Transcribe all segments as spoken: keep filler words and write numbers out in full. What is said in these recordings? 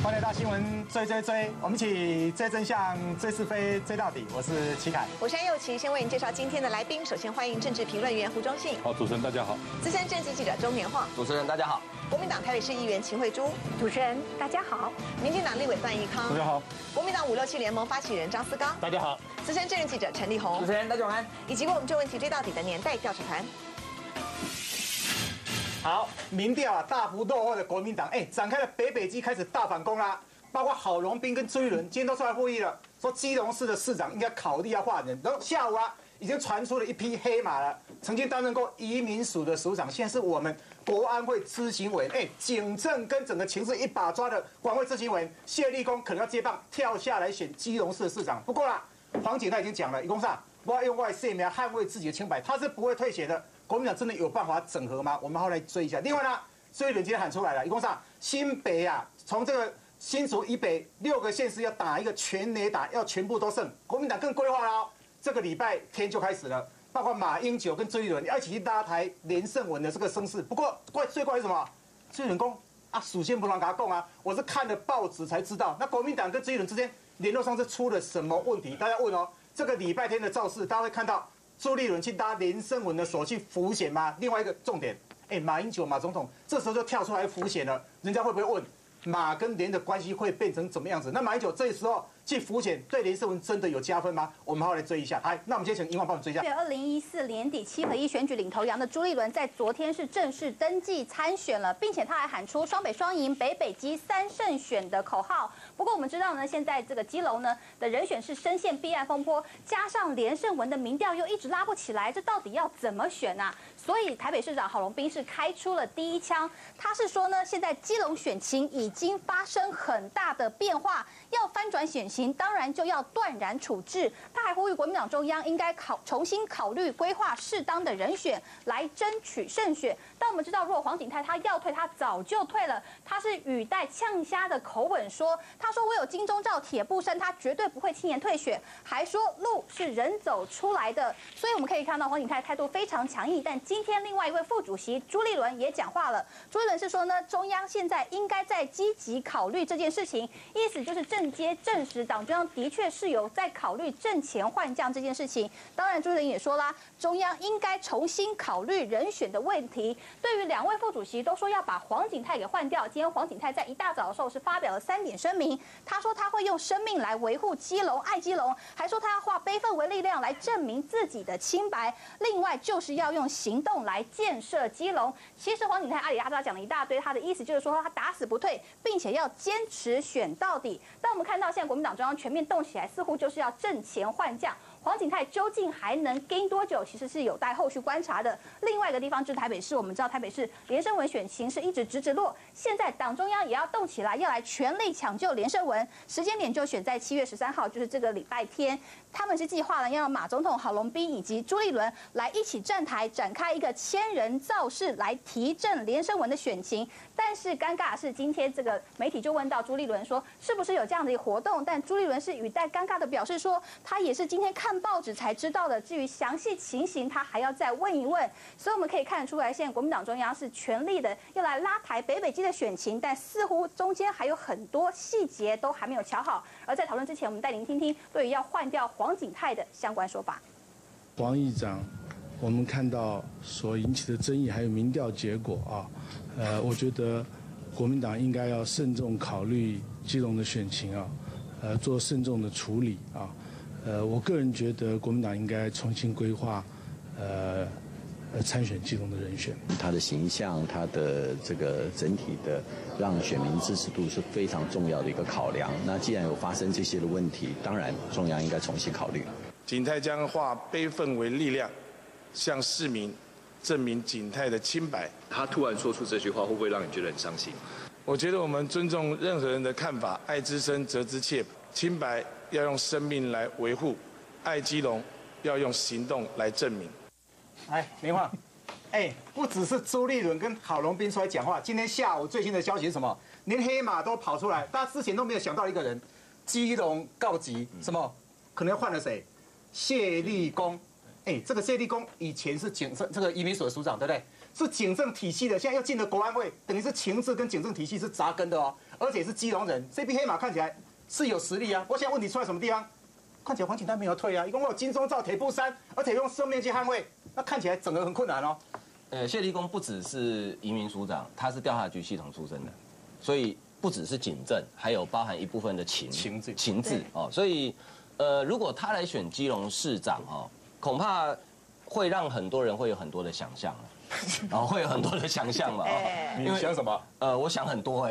欢迎来到新闻追追追，我们一起追真相、追是非、追到底。我是齐凯， 我是安佑琪。先为您介绍今天的来宾，首先欢迎政治评论员胡忠信。 好，主持人大家好。 资深政治记者钟年晃。 主持人大家好。 国民党台北市议员秦慧珠。 主持人大家好。 民进党立委段宜康。 大家好。 国民党五六七联盟发起人张思刚。 大家好。 资深政治记者陈立宏。 主持人大家好。 以及为我们这问题追到底的年代调查团。 好，民调啊大幅落后的国民党，哎，展开了北北基开始大反攻啦。包括郝龙斌跟朱立伦今天都出来呼吁了，说基隆市的市长应该考虑要换人。然后下午啊，已经传出了一匹黑马了，曾经担任过移民署的署长，现在是我们国安会咨询委员，哎，警政跟整个情势一把抓的国安会咨询委员谢立功可能要接棒跳下来选基隆市的市长。不过啦，黄锦他已经讲了，一共上我要用外姓名捍卫自己的清白，他是不会退选的。国民党真的有办法整合吗？我们后来追一下。另外呢，朱立伦今天喊出来了，一共上新北啊，从这个新竹以北六个县市要打一个全垒打，要全部都胜。国民党更规划了哦，这个礼拜天就开始了，包括马英九跟朱立伦要一起去拉抬连胜文的这个声势。不过怪最怪是什么？朱立伦说啊，首先不让他讲啊，我是看了报纸才知道。那国民党跟朱立伦之间联络上是出了什么问题？大家问哦，这个礼拜天的造势，大家会看到朱立伦去搭连胜文的手去浮选吗？另外一个重点，哎，马英九马总统这时候就跳出来浮选了，人家会不会问？马跟连的关系会变成怎么样子？那马英九这时候去浮选，对连胜文真的有加分吗？我们好来追一下。来，那我们先请英王帮我们追一下。 二零一四年底七合一选举领头羊的朱立伦，在昨天是正式登记参选了，并且他还喊出双北双赢、北北基三胜选的口号。不过我们知道呢，现在这个基隆呢的人选是深陷弊案风波，加上连胜文的民调又一直拉不起来，这到底要怎么选啊？所以台北市长郝龙斌是开出了第一枪，他是说呢，现在基隆选情已经发生很大的变化，要翻转选情，当然就要断然处置。他还呼吁国民党中央应该考重新考虑规划适当的人选来争取胜选。但我们知道，如果黄锦泰他要退，他早就退了，他是语带呛虾的口吻说，他说我有金钟罩铁布衫，他绝对不会轻言退选，还说路是人走出来的。所以我们可以看到黄锦泰态度非常强硬，但今天另外一位副主席朱立伦也讲话了。朱立伦是说呢，中央现在应该在积极考虑这件事情，意思就是正接证实党中央的确是有在考虑阵前换将这件事情。当然，朱立伦也说啦，中央应该重新考虑人选的问题。对于两位副主席都说要把黄锦泰给换掉，今天黄锦泰在一大早的时候是发表了三点声明，他说他会用生命来维护基隆、爱基隆，还说他要化悲愤为力量来证明自己的清白。另外就是要用行动来建设基隆。其实黄锦泰阿里阿扎讲了一大堆，他的意思就是说他打死不退，并且要坚持选到底。但我们看到现在国民党中央全面动起来，似乎就是要阵前换将。黄锦泰究竟还能跟多久，其实是有待后续观察的。另外一个地方就是台北市，我们知道台北市连胜文选情是一直直直落，现在党中央也要动起来，要来全力抢救连胜文。时间点就选在七月十三号，就是这个礼拜天。他们是计划了要让马总统、郝龙斌以及朱立伦来一起站台，展开一个千人造势来提振连胜文的选情。但是尴尬的是，今天这个媒体就问到朱立伦说，是不是有这样的一个活动？但朱立伦是语带尴尬的表示说，他也是今天看报纸才知道的，至于详细情形，他还要再问一问。所以我们可以看得出来，现在国民党中央是全力的要来拉抬北北基的选情，但似乎中间还有很多细节都还没有瞧好。而在讨论之前，我们带您听听对于要换掉黄锦泰的相关说法。 黄议长，我们看到所引起的争议还有民调结果啊，呃，我觉得国民党应该要慎重考虑基隆的选情啊，呃，做慎重的处理啊。呃，我个人觉得国民党应该重新规划，呃，呃参选基隆的人选。 他的形象，他的这个整体的让选民支持度是非常重要的一个考量。那既然有发生这些的问题，当然中央应该重新考虑。 景泰将化悲愤为力量，向市民证明景泰的清白。 他突然说出这句话，会不会让你觉得很伤心？ 我觉得我们尊重任何人的看法，爱之深责之切。清白要用生命来维护，爱基隆要用行动来证明。 哎，明晃，哎，不只是朱立伦跟郝龙斌出来讲话，今天下午最新的消息是什么？连黑马都跑出来，大家之前都没有想到一个人，基隆告急，什么？可能要换了谁？谢立功。哎，这个谢立功以前是警政这个移民署的署长，对不对？是警政体系的，现在又进了国安会，等于是情治跟警政体系是扎根的哦。 而且是基隆人，这匹黑马看起来是有实力啊。我现在问题出在什么地方？看起来黄景泰没有退啊，一共有金钟罩、铁布衫，而且用生命去捍卫，那看起来整个很困难哦。 呃，谢立功不只是移民署长，他是调查局系统出身的，所以不只是警政，还有包含一部分的情情治情治哦。所以，呃，如果他来选基隆市长哦，恐怕会让很多人会有很多的想象。然后会有很多的想象嘛， 你想什么？ 呃，我想很多哎，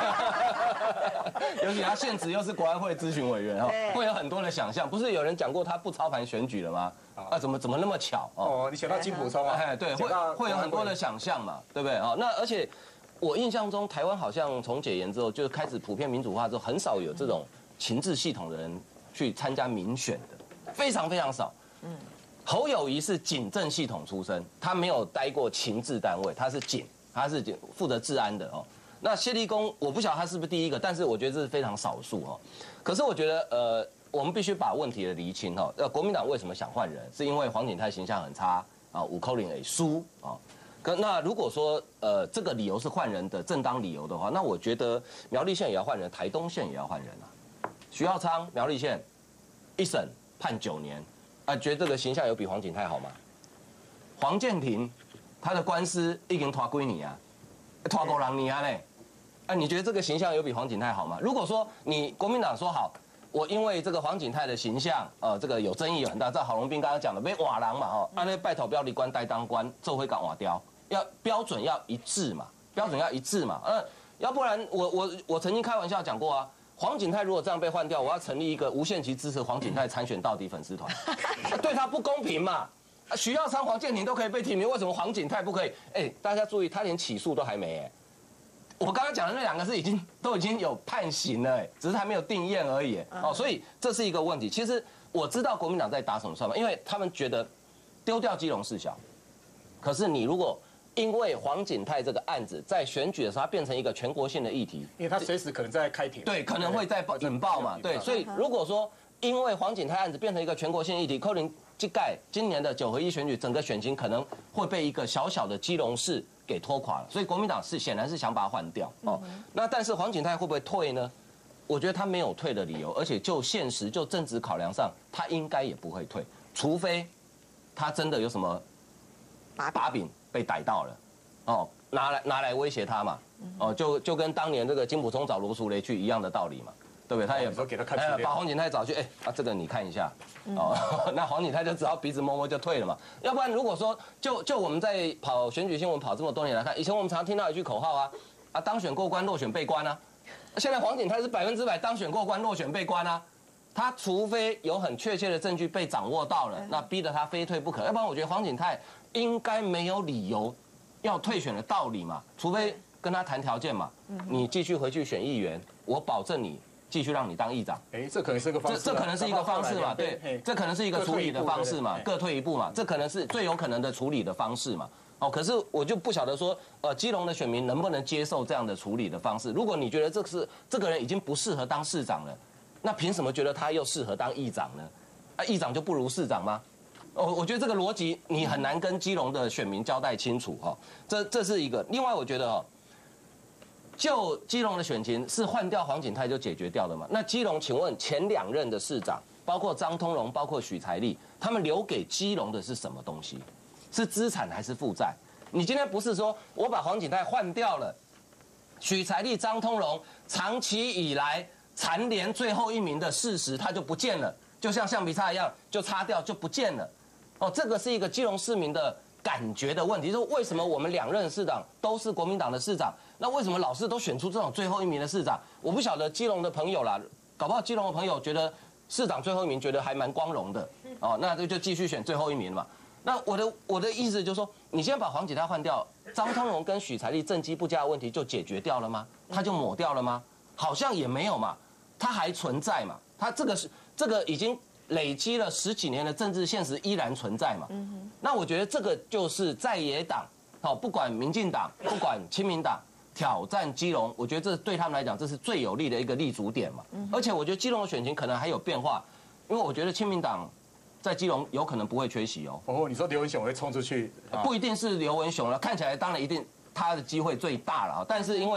尤其他现职又是国安会咨询委员哦，会有很多的想象。不是有人讲过他不操盘选举了吗？啊，怎么怎么那么巧哦？你想到金溥聪啊？ 哎，对，会会有很多的想象嘛，对不对？哦，那而且我印象中，台湾好像从解严之后，就开始普遍民主化之后，很少有这种情治系统的人去参加民选的，非常非常少。嗯。侯友宜是警政系统出身，他没有待过情治单位，他是警，他是警负责治安的哦。那谢立功，我不晓得他是不是第一个，但是我觉得这是非常少数哦。可是我觉得，呃，我们必须把问题的厘清哈。呃，国民党为什么想换人？是因为黄景泰形象很差啊，五扣零也输啊。可那如果说呃这个理由是换人的正当理由的话，那我觉得苗栗县也要换人，台东县也要换人啊。徐耀昌苗栗县一审判九年。啊，觉得这个形象有比黄景泰好吗？黄健庭，他的官司已经拖几年啊，拖五六年嘞。啊，你觉得这个形象有比黄景泰好吗？如果说你国民党说好，我因为这个黄景泰的形象，呃，这个有争议有很大，照郝龙斌刚刚讲的，被瓦郎嘛，哈，按那拜托标离官代当官，就会搞瓦雕，要标准要一致嘛，标准要一致嘛，呃，要不然我我我曾经开玩笑讲过啊。黄景泰如果这样被换掉，我要成立一个无限期支持黄景泰参选到底粉丝团，对他不公平嘛？徐耀昌、黄健庭都可以被提名，为什么黄景泰不可以？哎，大家注意，他连起诉都还没哎。我刚刚讲的那两个是已经都已经有判刑了哎，只是还没有定验而已哦，所以这是一个问题。其实我知道国民党在打什么算盘，因为他们觉得丢掉基隆市小，可是你如果因为黄景泰这个案子在选举的时候，它变成一个全国性的议题， 因为他随时可能在开庭， 对，可能会在引爆嘛，对，所以如果说因为黄景泰案子变成一个全国性议题，扣零这盖今年的九合一选举，整个选情可能会被一个小小的基隆市给拖垮了，所以国民党是显然是想把它换掉哦。那但是黄景泰会不会退呢？我觉得他没有退的理由，而且就现实就政治考量上，他应该也不会退，除非他真的有什么把柄被逮到了，哦，拿来拿来威胁他嘛，哦，就就跟当年这个金溥聪找罗淑蕾去一样的道理嘛，对不对？他也给他看， 把黄景泰找去，哎，啊，这个你看一下，哦，那黄景泰就只好鼻子摸摸就退了嘛。要不然如果说就就我们在跑选举新闻跑这么多年来看，以前我们常听到一句口号啊，啊，当选过关，落选被关啊。现在黄景泰是百分之百当选过关，落选被关啊。他除非有很确切的证据被掌握到了，那逼得他非退不可。要不然我觉得黄景泰应该没有理由要退选的道理嘛，除非跟他谈条件嘛，你继续回去选议员，我保证你继续让你当议长。 哎，这可能是个方式， 这这可能是一个方式嘛，对，这可能是一个处理的方式嘛，各退一步嘛，这可能是最有可能的处理的方式嘛。哦，可是我就不晓得说，呃，基隆的选民能不能接受这样的处理的方式？如果你觉得这是这个人已经不适合当市长了，那凭什么觉得他又适合当议长呢？啊，议长就不如市长吗？哦，我觉得这个逻辑你很难跟基隆的选民交代清楚哈。这这是一个。另外，我觉得哦，就基隆的选情是换掉黄景泰就解决掉的吗？那基隆，请问前两任的市长，包括张通荣，包括许才利，他们留给基隆的是什么东西？是资产还是负债？你今天不是说我把黄景泰换掉了，许才利、张通荣长期以来蝉联最后一名的事实，它就不见了，就像橡皮擦一样，就擦掉就不见了。哦，这个是一个基隆市民的感觉的问题，就是为什么我们两任市长都是国民党的市长，那为什么老是都选出这种最后一名的市长？我不晓得基隆的朋友啦，搞不好基隆的朋友觉得市长最后一名觉得还蛮光荣的，哦，那就就继续选最后一名嘛。那我的我的意思就是说，你现在把黄景泰换掉，张通荣跟许才利政绩不佳的问题就解决掉了吗？他就抹掉了吗？好像也没有嘛，他还存在嘛，他这个是这个已经累积了十几年的政治现实依然存在嘛。那我觉得这个就是在野党，好，不管民进党，不管亲民党挑战基隆，我觉得这对他们来讲这是最有利的一个立足点嘛。而且我觉得基隆的选情可能还有变化，因为我觉得亲民党在基隆有可能不会缺席哦。 哦，你说刘文雄会冲出去？ 不一定是刘文雄了，看起来当然一定他的机会最大了啊。但是因为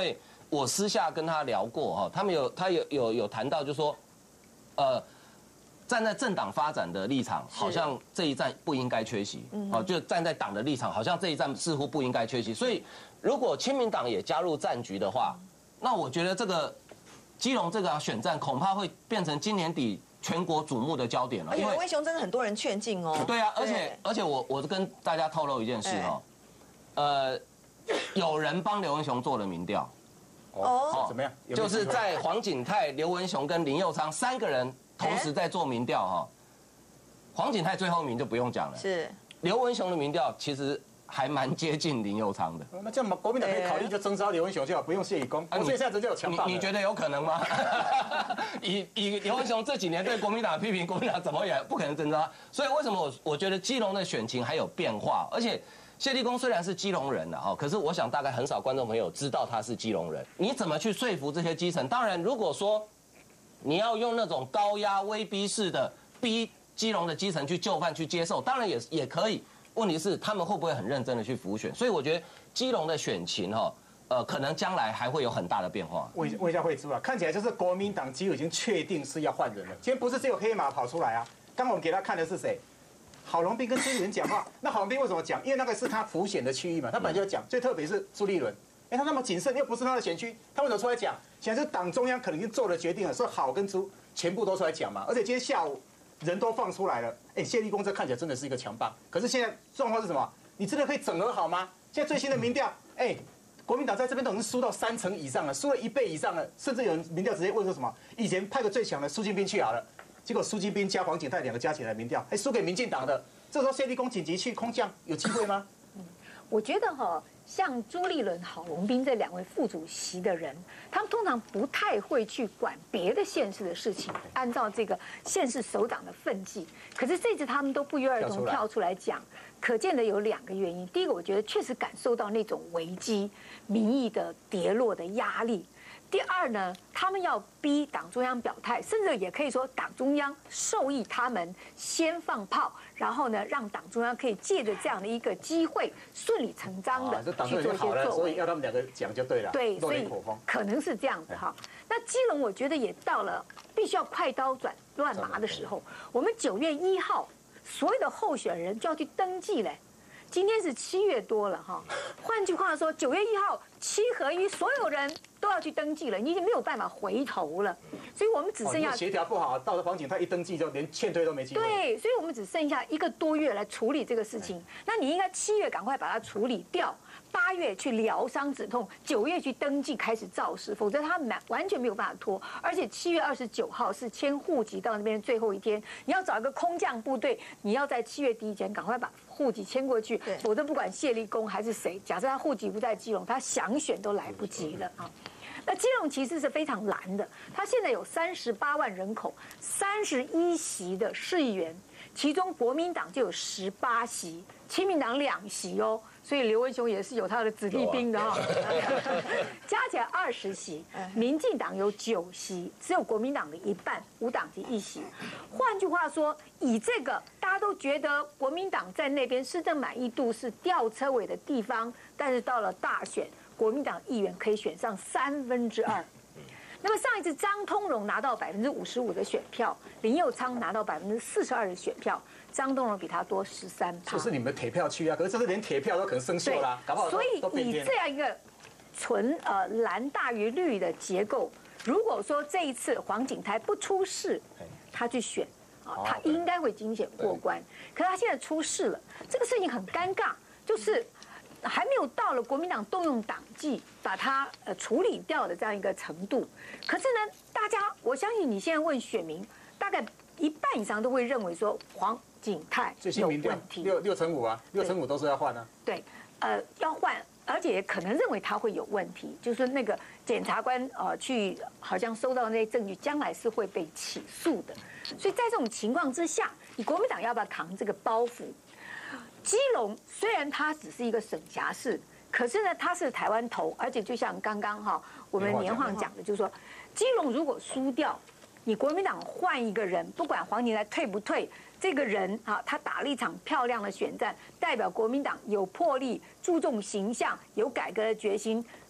我私下跟他聊过哈，他们有他有有有谈到，就说，呃，站在政党发展的立场，好像这一站不应该缺席，哦，就站在党的立场，好像这一站似乎不应该缺席。所以，如果亲民党也加入战局的话，那我觉得这个基隆这个选战恐怕会变成今年底全国瞩目的焦点了。 因为刘文雄真的很多人劝进哦。 对啊，而且而且我我跟大家透露一件事哈，呃，有人帮刘文雄做了民调。 哦，怎么样？ 就是在黄景泰、刘文雄跟林右昌三个人同时在做民调哈。黄景泰最后一名就不用讲了， 是刘文雄的民调其实还蛮接近林右昌的。 那这样国民党可以考虑就征召刘文雄就好，不用谢以功。所以现在人就有强大。 你你觉得有可能吗？以以刘文雄这几年对国民党的批评，国民党怎么也不可能征召他。所以为什么我我觉得基隆的选情还有变化，而且。谢立功虽然是基隆人了哈，可是我想大概很少观众朋友知道他是基隆人。你怎么去说服这些基层？当然，如果说你要用那种高压威逼式的逼基隆的基层去就范去接受，当然也也可以。问题是他们会不会很认真的去辅选？所以我觉得基隆的选情哈，呃，可能将来还会有很大的变化。 问问一下慧珠啊，看起来就是国民党几乎已经确定是要换人了。今天不是只有黑马跑出来啊，刚刚我们给他看的是谁？郝龙斌跟朱立伦讲话，那郝龙斌为什么讲？因为那个是他辅选的区域嘛，他本来就要讲。最特别是朱立伦，哎，他那么谨慎，又不是他的选区，他为什么出来讲？现在是党中央可能已经做了决定了，说郝跟朱全部都出来讲嘛。而且今天下午人都放出来了，哎，谢立功这看起来真的是一个强棒。可是现在状况是什么？你真的可以整合好吗？现在最新的民调，哎，国民党在这边都已经输到三成以上了，输了一倍以上了，甚至有人民调直接问说什么？以前派个最强的苏金斌去好了，结果苏金斌加黄景泰两个加起来民调还输给民进党的。这时候谢立功紧急去空降，有机会吗？ 嗯，我觉得哈，像朱立伦、郝龙斌这两位副主席的人，他们通常不太会去管别的县市的事情，按照这个县市首长的分际。可是这次他们都不约而同跳出来讲，可见的有两个原因。第一个，我觉得确实感受到那种危机、民意的跌落的压力。第二呢，他们要逼党中央表态，甚至也可以说党中央授意他们先放炮，然后呢，让党中央可以借着这样的一个机会，顺理成章的去做一些作为。 所以要他们两个讲就对了。 对，所以可能是这样子哈。那基隆我觉得也到了必须要快刀斩乱麻的时候。我们九月一号，所有的候选人就要去登记嘞。今天是七月多了哈，换句话说，九月一号七合一，所有人都要去登记了，你已经没有办法回头了，所以我们只剩下协调不好，到了黄景泰一登记就连劝退都没机会。 对，所以我们只剩下一个多月来处理这个事情。那你应该七月赶快把它处理掉，八月去疗伤止痛，九月去登记开始造势，否则他完完全没有办法拖。而且七月二十九号是迁户籍到那边最后一天，你要找一个空降部队，你要在七月底以前赶快把户籍迁过去，否则不管谢立功还是谁，假设他户籍不在基隆，他想选都来不及了啊。那基隆其实是非常蓝的，它现在有三十八万人口，三十一席的市议员，其中国民党就有十八席，亲民党两席哦，所以刘文雄也是有他的子弟兵的哈、哦，加起来二十席，民进党有九席，只有国民党的一半，无党籍一席。换句话说，以这个大家都觉得国民党在那边施政满意度是吊车尾的地方，但是到了大选。国民党议员可以选上三分之二，那么上一次张通荣拿到百分之五十五的选票，林右昌拿到百分之四十二的选票，张通荣比他多十三趴。 这是你们的铁票区啊，可是这是连铁票都可能生锈啦，搞不好所以以这样一个纯呃蓝大于绿的结构，如果说这一次黄景泰不出事，他去选啊，他应该会精选过关。可是他现在出事了，这个事情很尴尬，就是。还没有到了国民党动用党纪把它呃处理掉的这样一个程度，可是呢，大家我相信你现在问选民，大概一半以上都会认为说黄景泰有问题， 六六成五啊，六成五都是要换啊。 对，呃，要换，而且可能认为他会有问题，就是那个检察官呃去好像收到那些证据，将来是会被起诉的。所以在这种情况之下，你国民党要不要扛这个包袱？基隆虽然它只是一个省辖市，可是呢，它是台湾头，而且就像刚刚哈我们年晃讲的，就是说，基隆如果输掉，你国民党换一个人，不管黄景泰退不退，这个人啊，他打了一场漂亮的选战，代表国民党有魄力、注重形象、有改革的决心，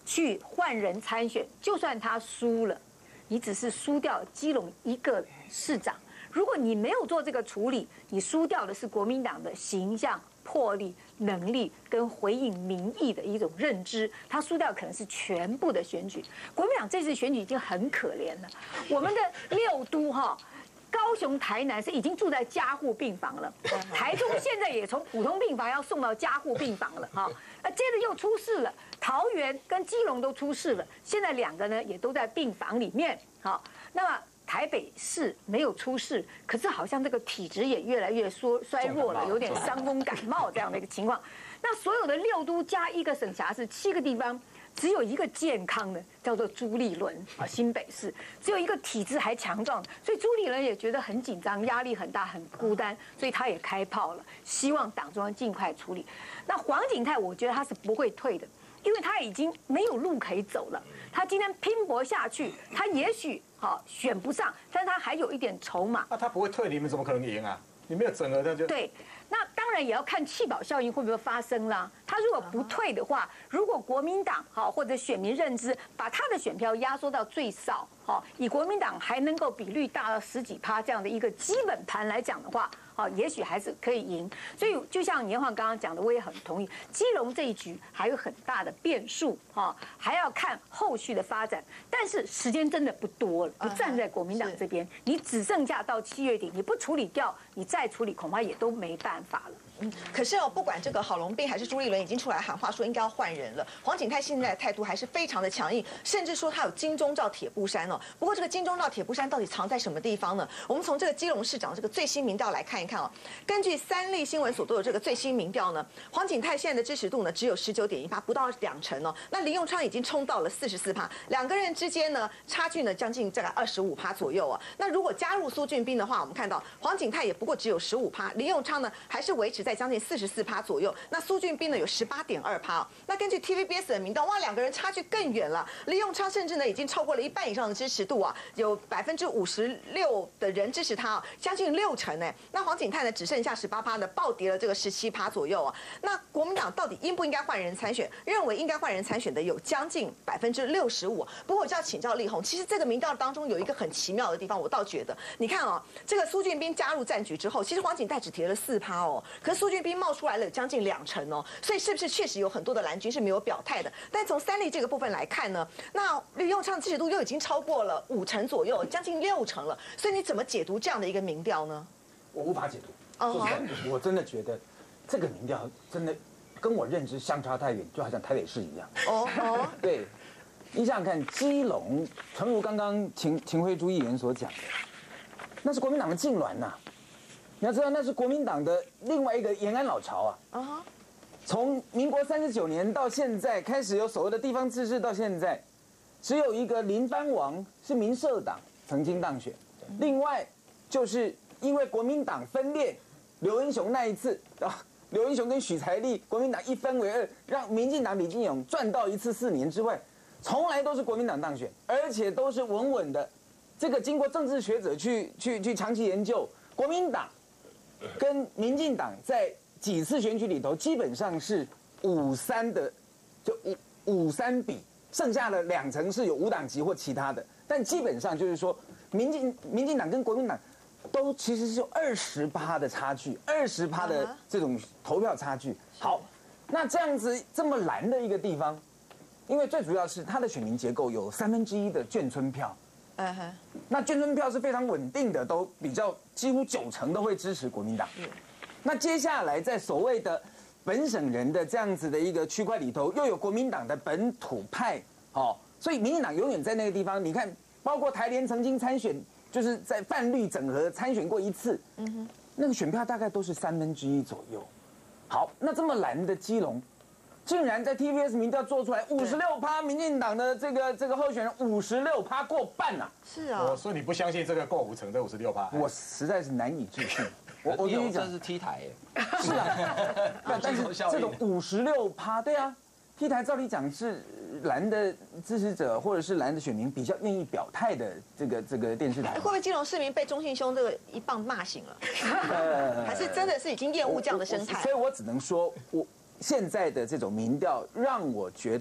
去换人参选，就算他输了，你只是输掉基隆一个市长。如果你没有做这个处理，你输掉的是国民党的形象、魄力、能力跟回应民意的一种认知，他输掉可能是全部的选举。国民党这次选举已经很可怜了，我们的六都哈。高雄、台南是已经住在加护病房了，台中现在也从普通病房要送到加护病房了哈。那接着又出事了，桃园跟基隆都出事了，现在两个呢也都在病房里面。好，那么台北市没有出事，可是好像这个体质也越来越衰衰弱了，有点伤风感冒这样的一个情况。那所有的六都加一个省辖市，七个地方。只有一个健康的，叫做朱立伦啊，新北市只有一个体质还强壮，所以朱立伦也觉得很紧张，压力很大，很孤单，所以他也开炮了，希望党中央尽快处理。那黄景泰，我觉得他是不会退的，因为他已经没有路可以走了。他今天拼搏下去，他也许好选不上，但是他还有一点筹码。 那他不会退，你们怎么可能赢啊？你没有整合，那就对。那当然也要看弃保效应会不会发生啦。他如果不退的话，如果国民党好或者选民认知把他的选票压缩到最少，好以国民党还能够比率大到十几趴这样的一个基本盘来讲的话，好也许还是可以赢。所以就像年晃刚刚讲的，我也很同意，基隆这一局还有很大的变数，哈，还要看后续的发展。但是时间真的不多了，不站在国民党这边，你只剩下到七月底，你不处理掉，你再处理恐怕也都没办法了。 嗯，可是哦，不管这个郝龙斌还是朱立伦已经出来喊话说应该要换人了。黄景泰现在的态度还是非常的强硬，甚至说他有金钟罩铁布衫哦。不过这个金钟罩铁布衫到底藏在什么地方呢？我们从这个基隆市长这个最新民调来看一看哦。根据三立新闻所做的这个最新民调呢，黄景泰现在的支持度呢只有十九点一趴，不到两成哦。那林右昌已经冲到了四十四趴，两个人之间呢差距呢将近大概二十五趴左右啊。那如果加入苏俊斌的话，我们看到黄景泰也不过只有十五趴，林右昌呢还是维持在。在将近四十四趴左右，那苏俊斌呢有十八点二趴。那根据 T V B S 的民调，哇，两个人差距更远了。林右昌甚至呢已经超过了一半以上的支持度啊，有百分之五十六的人支持他啊，将近六成呢。那黄景泰呢只剩下十八趴呢，暴跌了这个十七趴左右啊。那国民党到底应不应该换人参选？认为应该换人参选的有将近百分之六十五。不过我就要请教立宏，其实这个民调当中有一个很奇妙的地方，我倒觉得，你看哦，这个苏俊斌加入战局之后，其实黄景泰只跌了四趴哦，可是苏俊斌冒出来了将近两成哦，所以是不是确实有很多的蓝军是没有表态的？但从三立这个部分来看呢，那林右昌的支持度又已经超过了五成左右，将近六成了。所以你怎么解读这样的一个民调呢？ 我无法解读。 哦， 说实在，我真的觉得这个民调真的跟我认知相差太远，就好像台北市一样。 哦哦， 对，你想想看，基隆，诚如刚刚秦秦辉珠议员所讲的，那是国民党的禁脔呐。你要知道，那是国民党的另外一个延安老巢啊！啊，从民国三十九年到现在，开始有所谓的地方自治，到现在，只有一个林藩王是民社党曾经当选，另外就是因为国民党分裂，刘英雄那一次啊，刘英雄跟许才利国民党一分为二，让民进党李进勇赚到一次四年之外，从来都是国民党当选，而且都是稳稳的。这个经过政治学者去去去长期研究，国民党跟民进党在几次选举里头基本上是五三的，就五五三比，剩下的两成是有无党籍或其他的，但基本上就是说，民进民进党跟国民党都其实是有二十趴的差距，二十趴的这种投票差距。好，那这样子这么蓝的一个地方，因为最主要是它的选民结构有三分之一的眷村票。Uh huh. 那眷村票是非常稳定的，都比较几乎九成都会支持国民党。嗯、那接下来在所谓的本省人的这样子的一个区块里头，又有国民党的本土派，哦，所以民进党永远在那个地方。你看，包括台联曾经参选，就是在泛绿整合参选过一次，嗯哼，那个选票大概都是三分之一左右。好，那这么蓝的基隆。竟然在 T V S 民调做出来五十六趴，民进党的这个这个候选人五十六趴过半呐、啊！ 是啊， 所以你不相信这个构五成这五十六趴？ 我实在是难以置信。我我跟你讲， 这是 T 台耶。 是啊，但是这种五十六趴，对啊 ，T 台照理讲是蓝的支持者或者是蓝的选民比较愿意表态的这个这个电视台。 会不会基隆市民被中信兄这个一棒骂醒了？呃，还是真的是已经厌恶这样的生态？ 所以我只能说我。现在的这种民调让我觉得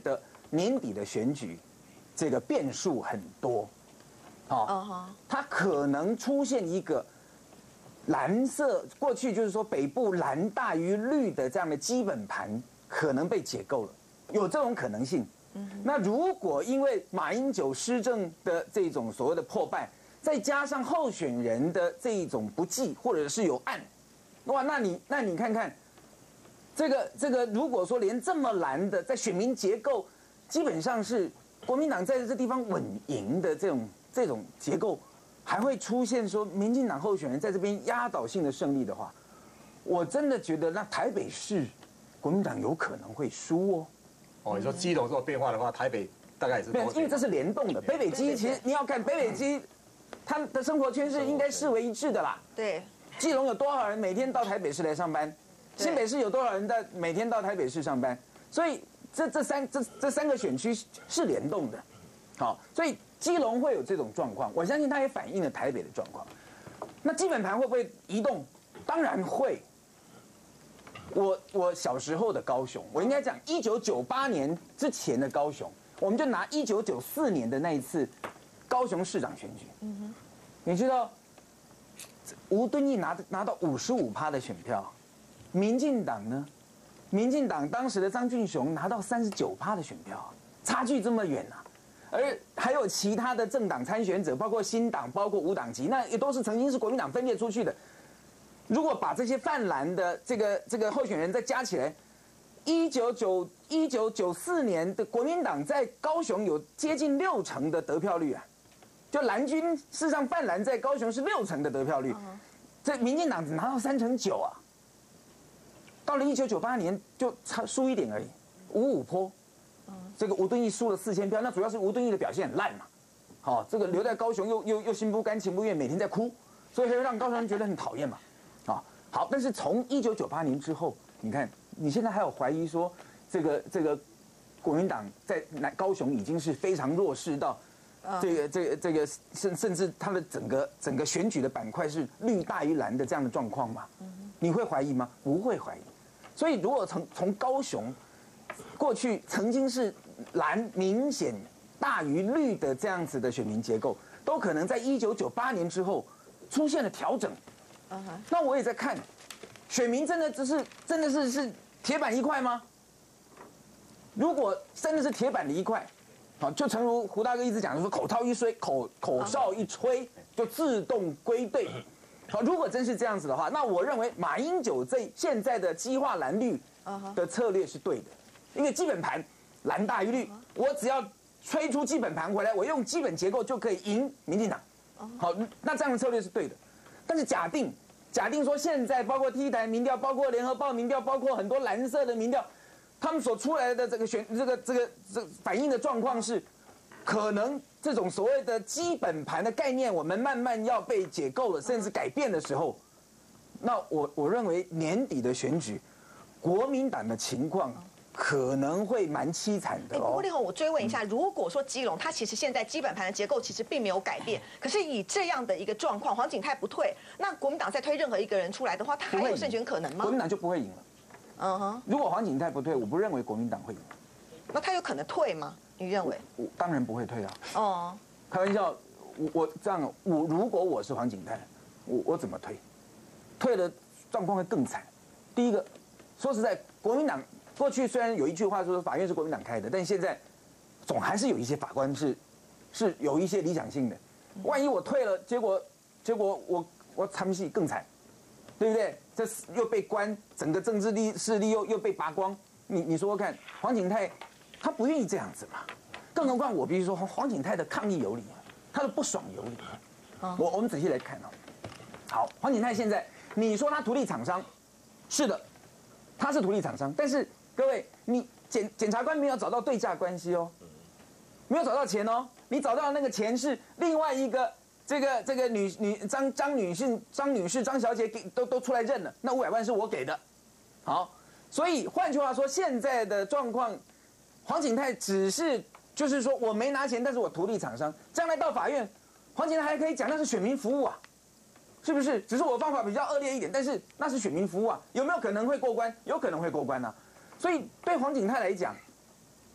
年底的选举，这个变数很多，哦，它可能出现一个蓝色，过去就是说北部蓝大于绿的这样的基本盘可能被解构了，有这种可能性。那如果因为马英九施政的这种所谓的破败，再加上候选人的这一种不济或者是有案，哇，那你那你看看，这个这个，如果说连这么蓝的，在选民结构基本上是国民党在这地方稳赢的这种这种结构，还会出现说民进党候选人在这边压倒性的胜利的话，我真的觉得那台北市国民党有可能会输哦。 哦，你说基隆做变化的话，台北大概也是。 对，因为这是联动的。北北基其实你要看北北基，他的生活圈是应该视为一致的啦。 对。 基隆有多少人每天到台北市来上班？新北市有多少人在每天到台北市上班？所以这这三这这三个选区是联动的。好，所以基隆会有这种状况，我相信它也反映了台北的状况。那基本盘会不会移动？当然会。我我小时候的高雄，我应该讲一九九八年之前的高雄，我们就拿一九九四年的那一次高雄市长选举，嗯、你知道吴敦义拿拿到五十五趴的选票，民进党呢，民进党当时的张俊雄拿到三十九趴的选票，差距这么远啊！而还有其他的政党参选者，包括新党，包括无党籍，那也都是曾经是国民党分裂出去的。如果把这些泛蓝的这个这个候选人再加起来，一九九一九九四年的国民党在高雄有接近六成的得票率啊，就蓝军事实上泛蓝在高雄是六成的得票率，这民进党只拿到三成九啊。到了一九九八年就差输一点而已，五五坡，这个吴敦义输了四千票，那主要是吴敦义的表现很烂嘛，好，这个留在高雄又又又心不甘情不愿，每天在哭，所以会让高雄人觉得很讨厌嘛。啊，好，但是从一九九八年之后，你看，你现在还有怀疑说，这个这个国民党在南高雄已经是非常弱势到，这个这个这个甚甚至他的整个整个选举的板块是绿大于蓝的这样的状况吗？你会怀疑吗？不会怀疑。所以如果从从高雄过去曾经是蓝明显大于绿的这样子的选民结构，都可能在一九九八年之后出现了调整。那我也在看，选民真的只是真的是是铁板一块吗？如果真的是铁板的一块，好，就诚如胡大哥一直讲的说，口号一吹，口口哨一吹，就自动归队。好，如果真是这样子的话，那我认为马英九这现在的激化蓝绿的策略是对的，因为基本盘蓝大于绿，我只要吹出基本盘回来，我用基本结构就可以赢民进党。好，那这样的策略是对的。但是假定，假定说现在包括 T 台民调，包括联合报民调，包括很多蓝色的民调，他们所出来的这个选这个这个这反映的状况是，可能这种所谓的基本盘的概念，我们慢慢要被解构了，甚至改变的时候，那我我认为年底的选举，国民党的情况可能会蛮凄惨的哦。 不过立宏，我追问一下，如果说基隆它其实现在基本盘的结构其实并没有改变，可是以这样的一个状况，黄锦泰不退，那国民党再推任何一个人出来的话，他还有胜选可能吗？ 国民党就不会赢了。嗯哼。如果黄锦泰不退，我不认为国民党会赢。 那他有可能退吗？你认为？ 我当然不会退啊。 哦。 开玩笑，我我这样，我如果我是黄锦泰，我我怎么退？退的状况会更惨。第一个，说实在，国民党。过去虽然有一句话说法院是国民党开的，但现在总还是有一些法官是是有一些理想性的。万一我退了，结果结果我我参戏更惨，对不对？这又被关，整个政治力势力又又被拔光。你你说说看，黄锦泰他不愿意这样子嘛？更何况我必须说，黄锦泰的抗议有理，他的不爽有理。我我们仔细来看啊。好，黄锦泰现在你说他图利厂商，是的，他是图利厂商，但是。各位，你检检察官没有找到对价关系哦，没有找到钱哦，你找到的那个钱是另外一个这个这个女女张张女士张女士张小姐给都都出来认了，那五百万是我给的，好，所以换句话说，现在的状况，黄锦泰只是就是说我没拿钱，但是我图利厂商，将来到法院，黄锦泰还可以讲那是选民服务啊，是不是？只是我方法比较恶劣一点，但是那是选民服务啊，有没有可能会过关？有可能会过关啊。所以对黄锦泰来讲，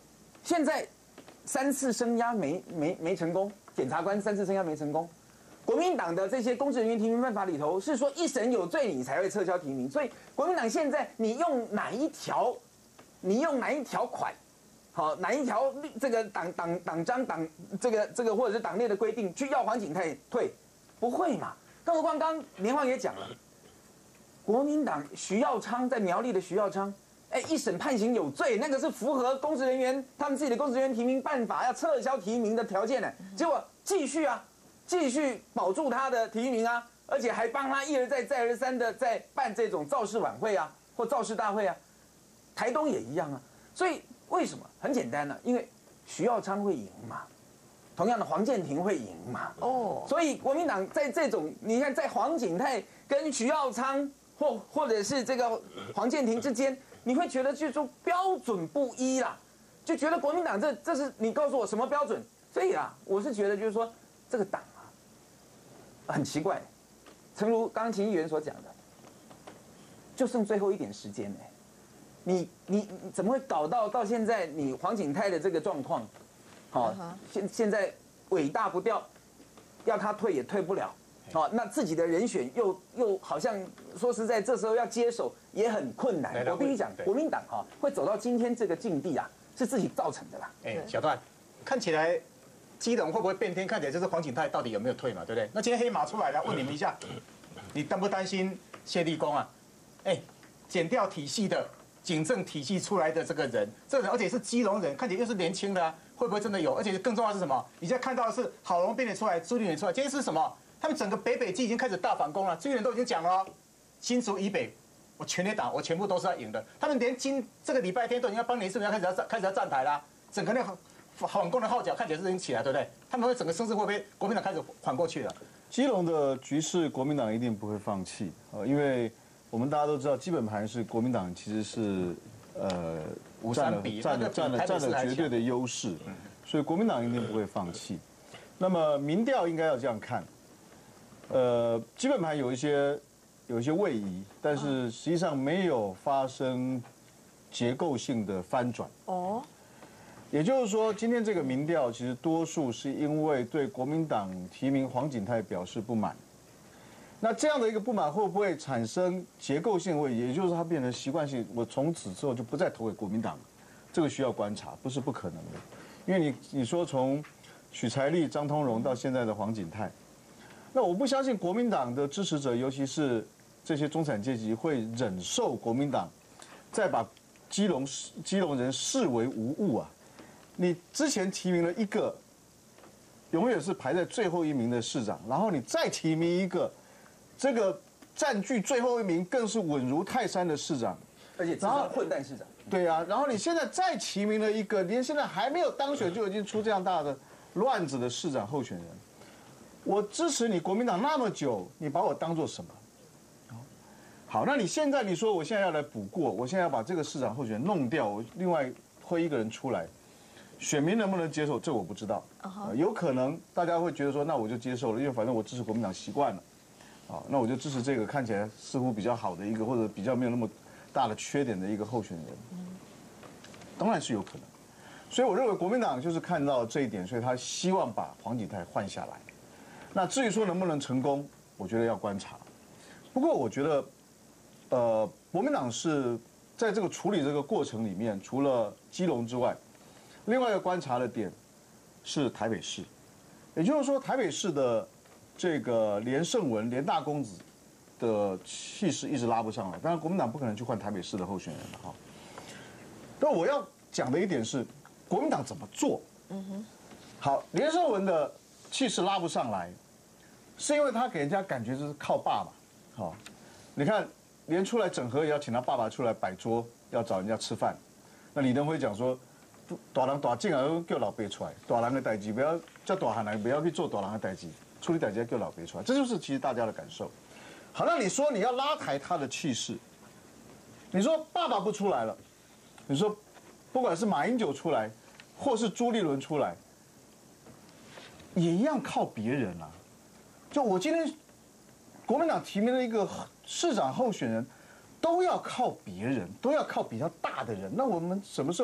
现在三次声押没没没成功，检察官三次声押没成功。国民党的这些公职人员提名办法里头是说一审有罪你才会撤销提名，所以国民党现在你用哪一条，你用哪一条款，好哪一条这个党党党章党这个这个或者是党内的规定去要黄景泰退，不会嘛？更何况刚刚连晃也讲了，国民党徐耀昌在苗栗的徐耀昌，哎一审判刑有罪，那个是符合公职人员他们自己的公职人员提名办法要撤销提名的条件呢，结果继续啊。继续保住他的提名啊，而且还帮他一而再再而三的在办这种造势晚会啊，或造势大会啊，台东也一样啊。所以为什么？很简单呢、啊，因为徐耀昌会赢嘛，同样的黄健庭会赢嘛。哦，所以国民党在这种你看在黄景泰跟徐耀昌或或者是这个黄健庭之间，你会觉得就是说标准不一啦，就觉得国民党这这是你告诉我什么标准？所以啊，我是觉得就是说这个党。很奇怪，诚如刚刚秦议员所讲的，就剩最后一点时间呢，你你你怎么会搞到到现在你黄景泰的这个状况，好、哦，现现在尾大不掉，要他退也退不了，好、哦，那自己的人选又又好像说实在，这时候要接手也很困难。我必须讲，国民党哈、哦、会走到今天这个境地啊，是自己造成的啦。 哎，小段，看起来。基隆会不会变天？看起来就是黄景泰到底有没有退嘛，对不对？那今天黑马出来了，问你们一下，你担不担心谢立功啊？哎，检调体系的、警政体系出来的这个人，这个人而且是基隆人，看起来又是年轻的、啊，会不会真的有？而且更重要的是什么？你现在看到的是郝龙斌也出来，朱立伦出来，今天是什么？他们整个北北基已经开始大反攻了，朱立伦都已经讲了、哦，新竹以北，我全力打，我全部都是要赢的。他们连今这个礼拜天都已经要帮林世明要开始要站开始要站台啦，整个那个。反攻的号角看起来是已经起来，对不对？他们会整个声势会不会国民党开始缓过去了？ 基隆的局势，国民党一定不会放弃，呃，因为我们大家都知道，基本盘是国民党其实是呃占了占了占了占了绝对的优势，所以国民党一定不会放弃。那么民调应该要这样看，呃，基本盘有一些有一些位移，但是实际上没有发生结构性的翻转。哦。也就是说，今天这个民调其实多数是因为对国民党提名黄景泰表示不满。那这样的一个不满会不会产生结构性问题？也就是它变成习惯性，我从此之后就不再投给国民党了。这个需要观察，不是不可能的。因为你你说从许才力、张通荣到现在的黄景泰，那我不相信国民党的支持者，尤其是这些中产阶级会忍受国民党再把基隆基隆人视为无物啊。你之前提名了一个，永远是排在最后一名的市长，然后你再提名一个，这个占据最后一名更是稳如泰山的市长， 而且然后混蛋市长。 对啊，然后你现在再提名了一个，连现在还没有当选就已经出这样大的乱子的市长候选人，我支持你国民党那么久，你把我当做什么？好，那你现在你说我现在要来补过，我现在要把这个市长候选人弄掉，我另外推一个人出来。选民能不能接受，这我不知道。呃、有可能大家会觉得说，那我就接受了，因为反正我支持国民党习惯了，啊，那我就支持这个看起来似乎比较好的一个，或者比较没有那么大的缺点的一个候选人。当然是有可能。所以我认为国民党就是看到这一点，所以他希望把黄景泰换下来。那至于说能不能成功，我觉得要观察。不过我觉得，呃，国民党是在这个处理这个过程里面，除了基隆之外。另外一个观察的点是台北市，也就是说台北市的这个连胜文、连大公子的气势一直拉不上来。当然，国民党不可能去换台北市的候选人了哈。但我要讲的一点是，国民党怎么做？嗯哼。好，连胜文的气势拉不上来，是因为他给人家感觉就是靠爸爸。好，你看连出来整合也要请他爸爸出来摆桌，要找人家吃饭。那李登辉讲说。大人大政啊，叫老爸出来。大人的代志不要叫大汉人，不要去做大人的代志，处理代志要叫老爸出来，这就是其实大家的感受。好，那你说你要拉抬他的气势，你说爸爸不出来了，你说不管是马英九出来，或是朱立伦出来，也一样靠别人啊。就我今天国民党提名了一个市长候选人，都要靠别人，都要靠比较大的人。那我们什么时候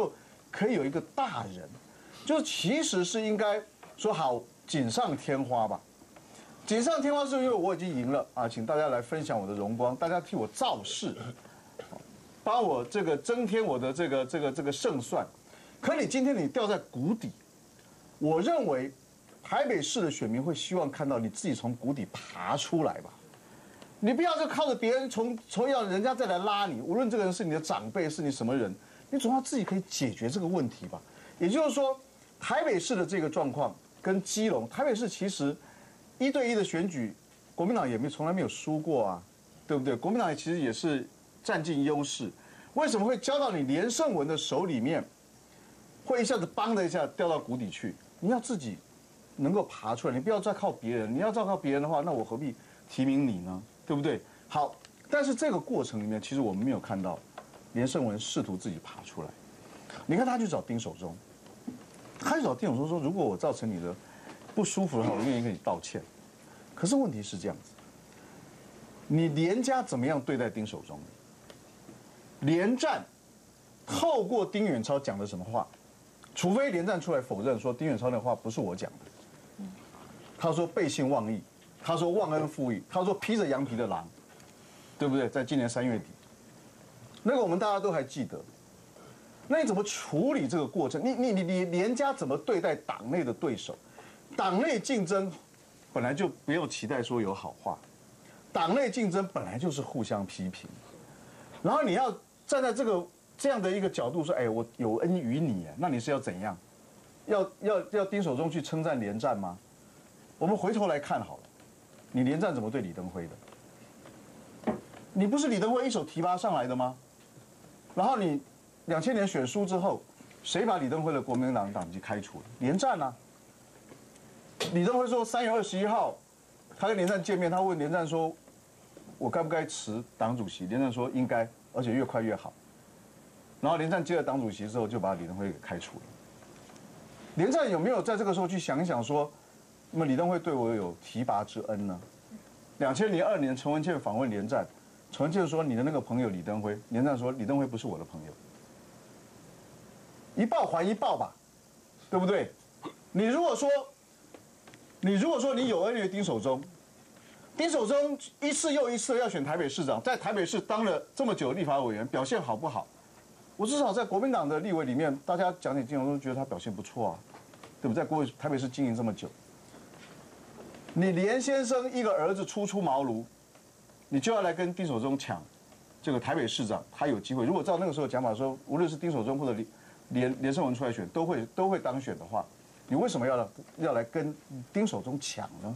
可以有一个大人，就是其实是应该说好锦上添花吧。锦上添花是因为我已经赢了啊，请大家来分享我的荣光，大家替我造势，帮我这个增添我的这个这个这个胜算。可你今天你掉在谷底，我认为台北市的选民会希望看到你自己从谷底爬出来吧。你不要就靠着别人从从要人家再来拉你，无论这个人是你的长辈，是你什么人，你总要自己可以解决这个问题吧。也就是说，台北市的这个状况跟基隆，台北市其实一对一的选举，国民党也没从来没有输过啊，对不对？国民党其实也是占尽优势，为什么会交到你连胜文的手里面，会一下子邦的一下掉到谷底去？你要自己能够爬出来，你不要再靠别人。你要再靠别人的话，那我何必提名你呢？对不对？好，但是这个过程里面，其实我们没有看到连胜文试图自己爬出来。你看他去找丁守中，他去找丁守中说，如果我造成你的不舒服的话，我愿意跟你道歉。可是问题是这样子，你连家怎么样对待丁守中？连战透过丁远超讲的什么话？除非连战出来否认说丁远超的话不是我讲的，他说背信忘义。他说忘恩负义，他说披着羊皮的狼，对不对？在今年三月底，那个我们大家都还记得。那你怎么处理这个过程？你你你你连家怎么对待党内的对手？党内竞争本来就不用期待说有好话，党内竞争本来就是互相批评，然后你要站在这个这样的一个角度说，哎，我有恩于你，那你是要怎样？要要要丁守中去称赞连战吗？我们回头来看好了。你连战怎么对李登辉的？你不是李登辉一手提拔上来的吗？然后你两千年选输之后，谁把李登辉的国民党党籍开除了？连战啊！李登辉说三月二十一号，他跟连战见面，他问连战说：“我该不该辞党主席？”连战说：“应该，而且越快越好。”然后连战接了党主席之后，就把李登辉给开除了。连战有没有在这个时候去想一想说？那么李登辉对我有提拔之恩呢？两千零二年，陈文茜访问连战，陈文茜说：“你的那个朋友李登辉。”连战说：“李登辉不是我的朋友。”一报还一报吧，对不对？你如果说，你如果说你有恩于丁守中，丁守中一次又一次要选台北市长，在台北市当了这么久的立法委员，表现好不好？我至少在国民党的立委里面，大家讲起丁守中，觉得他表现不错啊，对不对？在国台北市经营这么久。你连先生一个儿子初出茅庐，你就要来跟丁守中抢这个台北市长，他有机会。如果照那个时候讲法说，无论是丁守中或者连连胜文出来选，都会都会当选的话，你为什么要要来跟丁守中抢呢？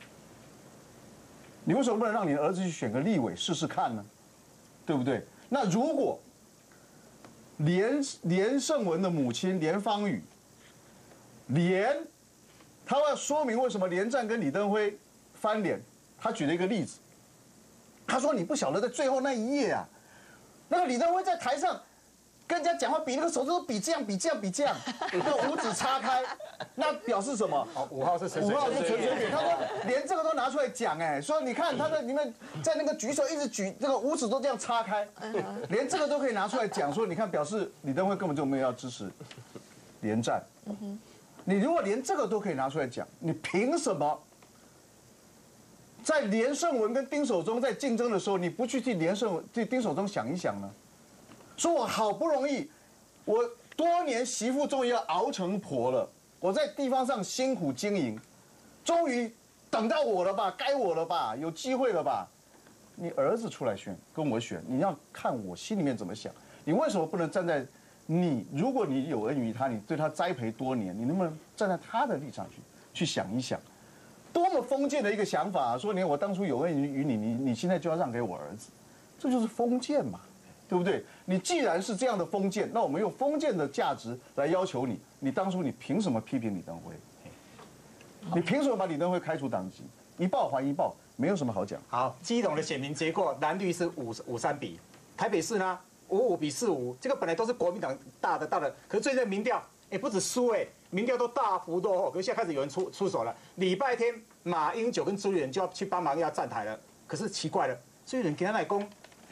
你为什么不能让你的儿子去选个立委试试看呢？对不对？那如果连连胜文的母亲连芳宇，连。他要说明为什么连战跟李登辉翻脸。他举了一个例子，他说：“你不晓得在最后那一页啊，那个李登辉在台上跟人家讲话，比那个手指头比这样、比这样、比这样，那个五指叉开，那表示什么？ 哦，五号是陈水扁， 五号是陈水扁。他说连这个都拿出来讲，哎，说你看他在里面在那个举手一直举，这个五指都这样叉开，连这个都可以拿出来讲，说你看表示李登辉根本就没有要支持连战。”你如果连这个都可以拿出来讲，你凭什么在连胜文跟丁守中在竞争的时候，你不去替连胜文、替丁守中想一想呢？说我好不容易，我多年媳妇终于要熬成婆了，我在地方上辛苦经营，终于等到我了吧，该我了吧，有机会了吧？你儿子出来选，跟我选，你要看我心里面怎么想。你为什么不能站在？你如果你有恩于他，你对他栽培多年，你能不能站在他的立场去去想一想，多么封建的一个想法、啊！说你我当初有恩于你，你你现在就要让给我儿子，这就是封建嘛，对不对？你既然是这样的封建，那我们用封建的价值来要求你，你当初你凭什么批评李登辉？你凭什么把李登辉开除党籍？一报还一报，没有什么好讲。 好，基隆的选民结果，蓝绿是五五三比，台北市呢？五五比四五，这个本来都是国民党大的大的，可是最近的民调，哎，不止输哎，民调都大幅落后。可是现在开始有人出出手了，礼拜天马英九跟朱立伦就要去帮忙要站台了。可是奇怪了，朱立伦给他来攻，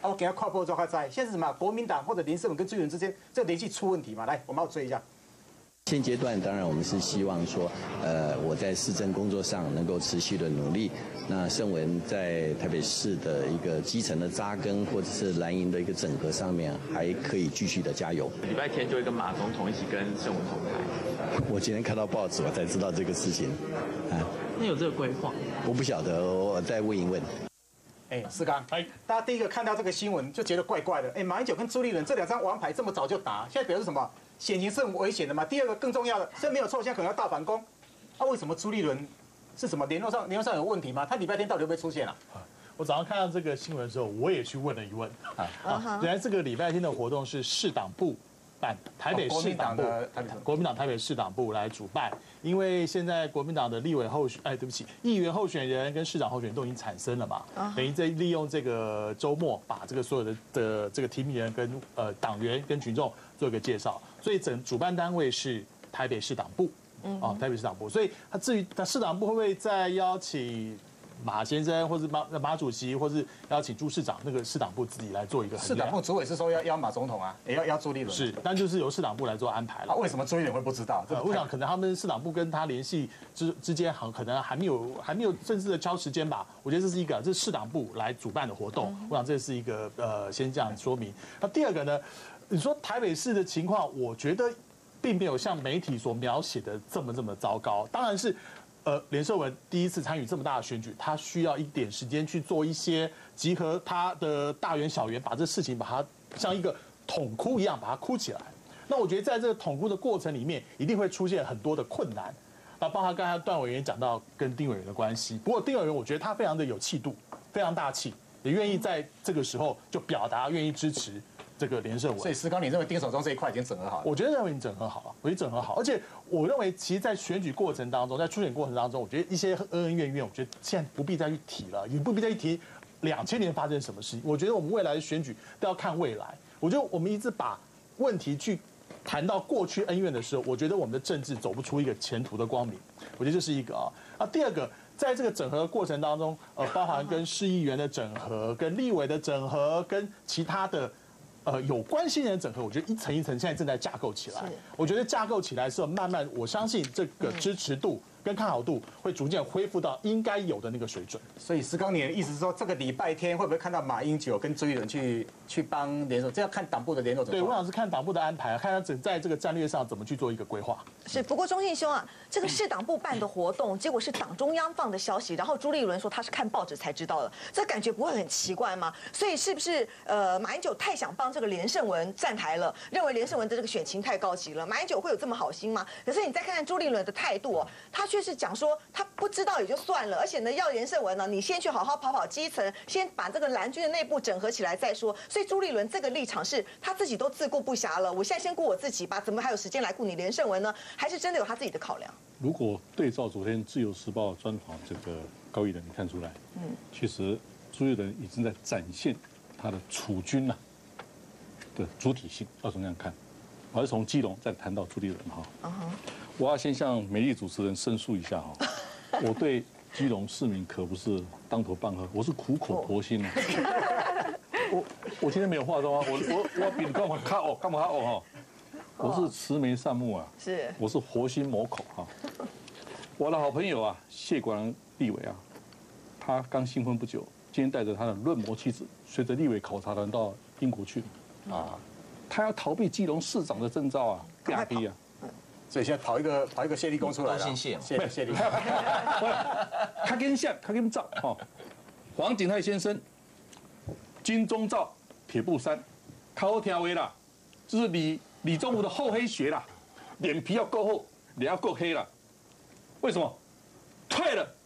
啊，我给他跨步做开灾。现在是什么？国民党或者林胜文跟朱立伦之间这个联系出问题嘛？来，我们要追一下。 现阶段当然我们是希望说，呃，我在市政工作上能够持续的努力。那胜文在台北市的一个基层的扎根，或者是蓝营的一个整合上面，还可以继续的加油。 礼拜天就会跟马总统一起跟胜文同台。 我今天看到报纸，我才知道这个事情。啊， 那有这个规划？ 我不晓得，我再问一问。 哎，世刚，哎，大家第一个看到这个新闻就觉得怪怪的。哎，马英九跟朱立伦这两张王牌这么早就打，现在表示什么？险情是很危险的嘛。第二个更重要的，这没有错，现在可能要大反攻。那、啊、为什么朱立伦是什么联络上联络上有问题吗？他礼拜天到底会不会出现啊？ 我早上看到这个新闻的时候，我也去问了一问啊。啊原来这个礼拜天的活动是市党部办，台北市党部，国民党台北市党部来主办。因为现在国民党的立委候选，哎，对不起，议员候选人跟市长候选人都已经产生了嘛，等于在利用这个周末把这个所有的的这个提名人跟呃党员跟群众做一个介绍，所以整主办单位是台北市党部。哦，台北市党部，所以他至于他市党部会不会再邀请马先生，或是马马主席，或是邀请朱市长，那个市党部自己来做一个衡量。市党部主委是说要邀马总统啊，也要邀朱立伦。 是，但就是由市党部来做安排了。 啊，为什么朱立伦会不知道？ 呃，我想可能他们市党部跟他联系之之间，很可能还没有还没有正式的敲时间吧。我觉得这是一个，这是市党部来主办的活动。我想这是一个呃，先这样说明。那第二个呢，你说台北市的情况，我觉得并没有像媒体所描写的这么这么糟糕。当然是，呃，连胜文第一次参与这么大的选举，他需要一点时间去做一些集合他的大员小员，把这事情把它像一个统哭一样把它哭起来。那我觉得在这个统哭的过程里面，一定会出现很多的困难。那包括刚才段委员讲到跟丁委员的关系，不过丁委员我觉得他非常的有气度，非常大气，也愿意在这个时候就表达愿意支持这个连胜文。 所以石刚，你认为丁守中这一块已经整合好了？ 我觉得认为你整合好了，我觉得整合好，而且我认为其实，在选举过程当中，在初选过程当中，我觉得一些恩恩怨怨，我觉得现在不必再去提了，也不必再去提两千年发生什么事情。我觉得我们未来的选举都要看未来。我觉得我们一直把问题去谈到过去恩怨的时候，我觉得我们的政治走不出一个前途的光明。我觉得这是一个啊。啊，第二个，在这个整合的过程当中，呃，包含跟市议员的整合、跟立委的整合、跟其他的呃有关系人的整合，我觉得一层一层现在正在架构起来。我觉得架构起来是慢慢，我相信这个支持度跟看好度会逐渐恢复到应该有的那个水准。 所以石刚，你的意思是说，这个礼拜天会不会看到马英九跟朱立伦去去帮联手？这要看党部的联手怎么。 对，我想是看党部的安排，看他整在这个战略上怎么去做一个规划。 是，不过钟信兄啊，这个市党部办的活动，结果是党中央放的消息，然后朱立伦说他是看报纸才知道的，这感觉不会很奇怪吗？所以是不是呃马英九太想帮这个连胜文站台了，认为连胜文的这个选情太高级了？马英九会有这么好心吗？可是你再看看朱立伦的态度哦，他却是讲说他不知道也就算了，而且呢要连胜文呢，你先去好好跑跑基层，先把这个蓝军的内部整合起来再说。所以朱立伦这个立场是他自己都自顾不暇了，我现在先顾我自己吧，怎么还有时间来顾你连胜文呢？还是真的有他自己的考量？ 如果对照昨天《自由时报》专访这个高宜仁，你看出来，嗯，其实朱立伦已经在展现他的储军呐的主体性，要从这样看。我是从基隆再谈到朱立伦哈，uh huh. 我要先向美丽主持人申诉一下哈，我对基隆市民可不是当头棒喝，我是苦口婆心啊。我我今天没有化妆啊，我我我比你干嘛卡哦，干嘛卡哦哈。我是慈眉善目啊， 是， 我是活心抹口哈。我的好朋友啊，谢国良立委啊，他刚新婚不久，今天带着他的论模妻子，随着立委考察团到英国去啊。他要逃避基隆市长的征召啊，压逼啊。 所以现在跑一个跑一个谢立功出来了， 姓谢， 谢谢立。 他跟像他跟赵哈，黄景泰先生，金钟罩铁布衫，靠条围啦，就是李李宗吾的厚黑学啦，脸皮要够厚，脸要够黑啦。为什么？退了，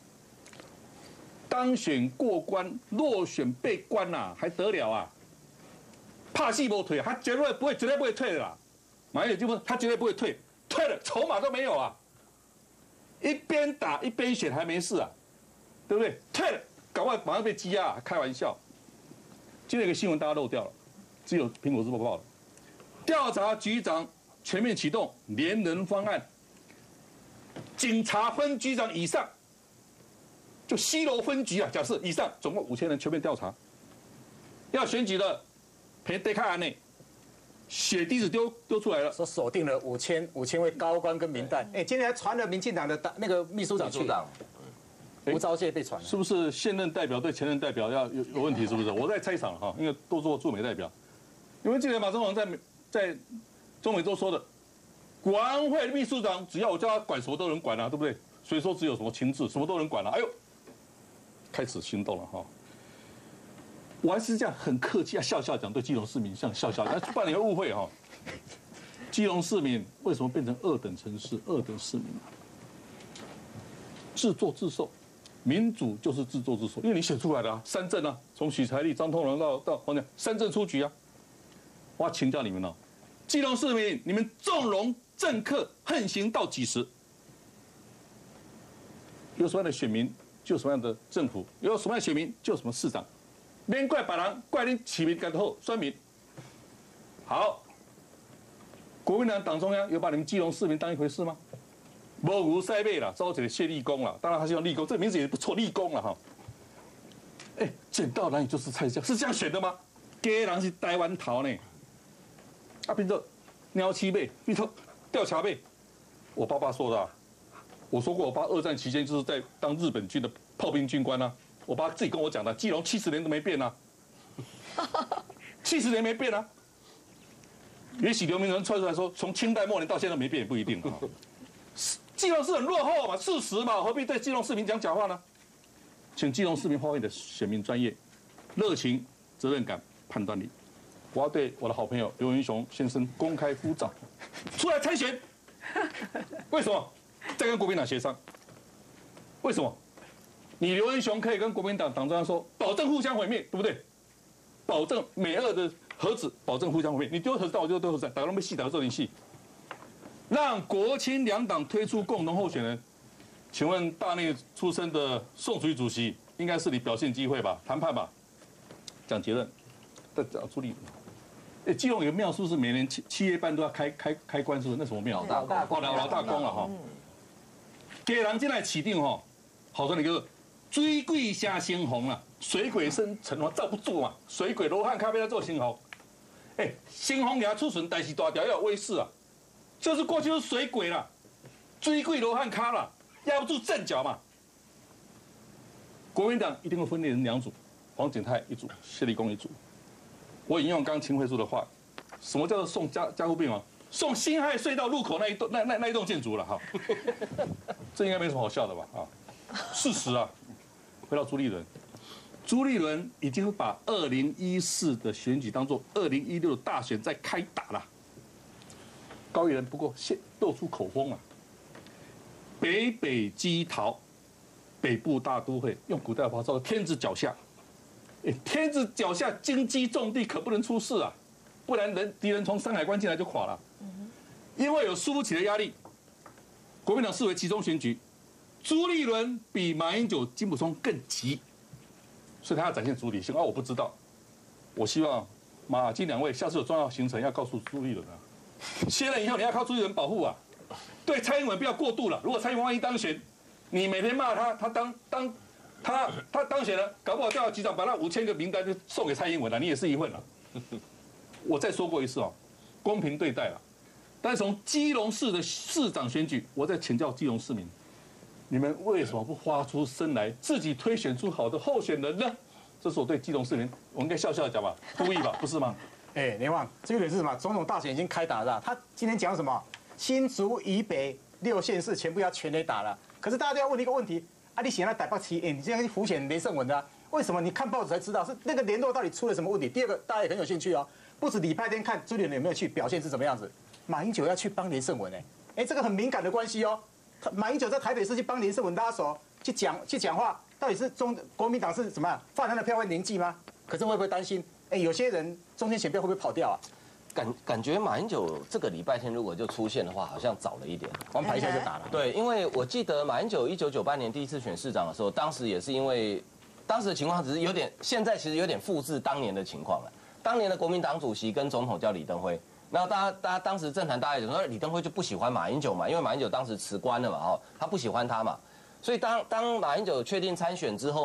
当选过关，落选被关啦、啊，还得了啊？怕戏不退，他绝对不会，绝对不会退的啦。马英九就他绝对不会退，退了筹码都没有啊。一边打一边选还没事啊，对不对？退了，赶快马上被羁押、啊，开玩笑。今天有个新闻大家漏掉了，只有苹果日报报了。调查局长全面启动连人方案，警察分局长以上，就西楼分局啊，假设以上总共五千人全面调查， 要选举的，陪得看案内，血滴子丢丢出来了， 说锁定了五千五千位高官跟民代。哎，今天还传了民进党的大那个秘书长去，吴钊燮被传了， 是不是现任代表对前任代表要有有问题？是不是？我在猜想哈，因为都做驻美代表，因为记得马总统在在中美洲说的，国安会秘书长只要我叫他管什么都能管啊，对不对？所以说只有什么情治什么都能管了、啊，哎呦，开始行动了哈。我还是这样很客气啊，笑笑讲对基隆市民像笑笑，但不然你会误会哈。基隆市民为什么变成二等城市、二等市民啊？自作自受。民主就是自作自受，因为你选出来的啊，三政啊，从许才利、张通荣到到黄讲，三政出局啊。我要请教你们哦，基隆市民，你们纵容政客横行到几时？有什么样的选民，就有什么样的政府；有什么样的选民，就有什么市长。免怪别人，怪你起名改后酸民。好，国民党党中央有把你们基隆市民当一回事吗？无如塞贝啦，招一个谢立功啦，当然他是用立功，这名字也不错，立功了哈。哎，捡到哪里就是蔡江，是这样选的吗？假人是台湾头呢，啊，变成鸟七妹，变成吊桥妹。我爸爸说的、啊，我说过，我爸二战期间就是在当日本军的炮兵军官啊。我爸自己跟我讲的，基隆七十年都没变啊，七十年没变啊。也许刘铭传出来说，从清代末年到现在没变也不一定啊。基隆市很落后嘛，事实嘛，何必对基隆市民讲假话呢？请基隆市民发挥你的选民专业、热情、责任感、判断力。我要对我的好朋友刘文雄先生公开呼召，出来参选。为什么？在跟国民党协商。为什么？你刘文雄可以跟国民党党中央说，保证互相毁灭，对不对？保证美俄的核子，保证互相毁灭。你丢核子弹，我就丢核子弹，打到那么细，打到这里细。让国亲两党推出共同候选人，请问大内出身的宋楚瑜主席，应该是你表现机会吧？谈判吧。讲结论，再讲朱立伦。哎，基隆有个庙，是不是每年七七月半都要开开开关？是不是？那什么庙？ 老大公， 老老大公了哈。给人进来起定哈，好说你个水鬼下猩红了，水鬼生成龙罩不住嘛，水鬼罗汉咖啡在做猩红。哎，猩红给他出巡，但是大条要有威势啊。就是过去是水鬼啦，追鬼罗汉咖啦，压不住阵脚嘛。国民党一定会分裂成两组，黄景泰一组，谢立功一组。我引用刚秦桧说的话，什么叫做送加加护病啊？送辛亥隧道入口那一栋那那那一栋建筑了哈，这应该没什么好笑的吧？啊，事实啊。回到朱立伦，朱立伦已经把二零一四的选举当作二零一六的大选在开打了。高宜仁不过现露出口风啊，北北基桃，北部大都会，用古代话说天子脚下，哎，天子脚下金鸡重地可不能出事啊，不然人敌人从山海关进来就垮了。因为有输不起的压力，国民党视为集中选举，朱立伦比马英九、金溥聪更急，所以他要展现主体性。啊，我不知道，我希望马金两位下次有重要行程要告诉朱立伦啊。卸任以后，你要靠朱立伦保护啊！对蔡英文不要过度了。如果蔡英文万一当选，你每天骂他，他当当他他当选了，搞不好调到局长把那五千个名单就送给蔡英文了，你也是一份了。我再说过一次哦，公平对待了。但是从基隆市的市长选举，我再请教基隆市民，你们为什么不发出声来，自己推选出好的候选人呢？这是我对基隆市民，我应该笑笑讲吧，故意吧，不是吗？ 哎，连旺，这个人是什么？总统大选已经开打了，他今天讲什么？新竹以北六县市全部要全垒打了。可是大家都要问一个问题：啊，你写了台北市，哎，你这样浮选连胜文的、啊，为什么？你看报纸才知道是那个联络到底出了什么问题？第二个，大家也很有兴趣哦，不止礼拜天看朱立伦有没有去，表现是怎么样子？马英九要去帮连胜文，哎，哎，这个很敏感的关系哦。马英九在台北市去帮连胜文拉手，去讲去讲话，到底是中国民党是什么样？泛蓝的票会凝聚吗？可是会不会担心？哎，有些人中间选票会不会跑掉啊？ 感感觉马英九这个礼拜天如果就出现的话，好像早了一点， 王牌一下就打了。 对，因为我记得马英九一九九八年第一次选市长的时候，当时也是因为当时的情况只是有点，现在其实有点复制当年的情况了。当年的国民党主席跟总统叫李登辉，然后大家大家当时政坛大家也说李登辉就不喜欢马英九嘛，因为马英九当时辞官了嘛，哦，他不喜欢他嘛。所以当当马英九确定参选之后呢，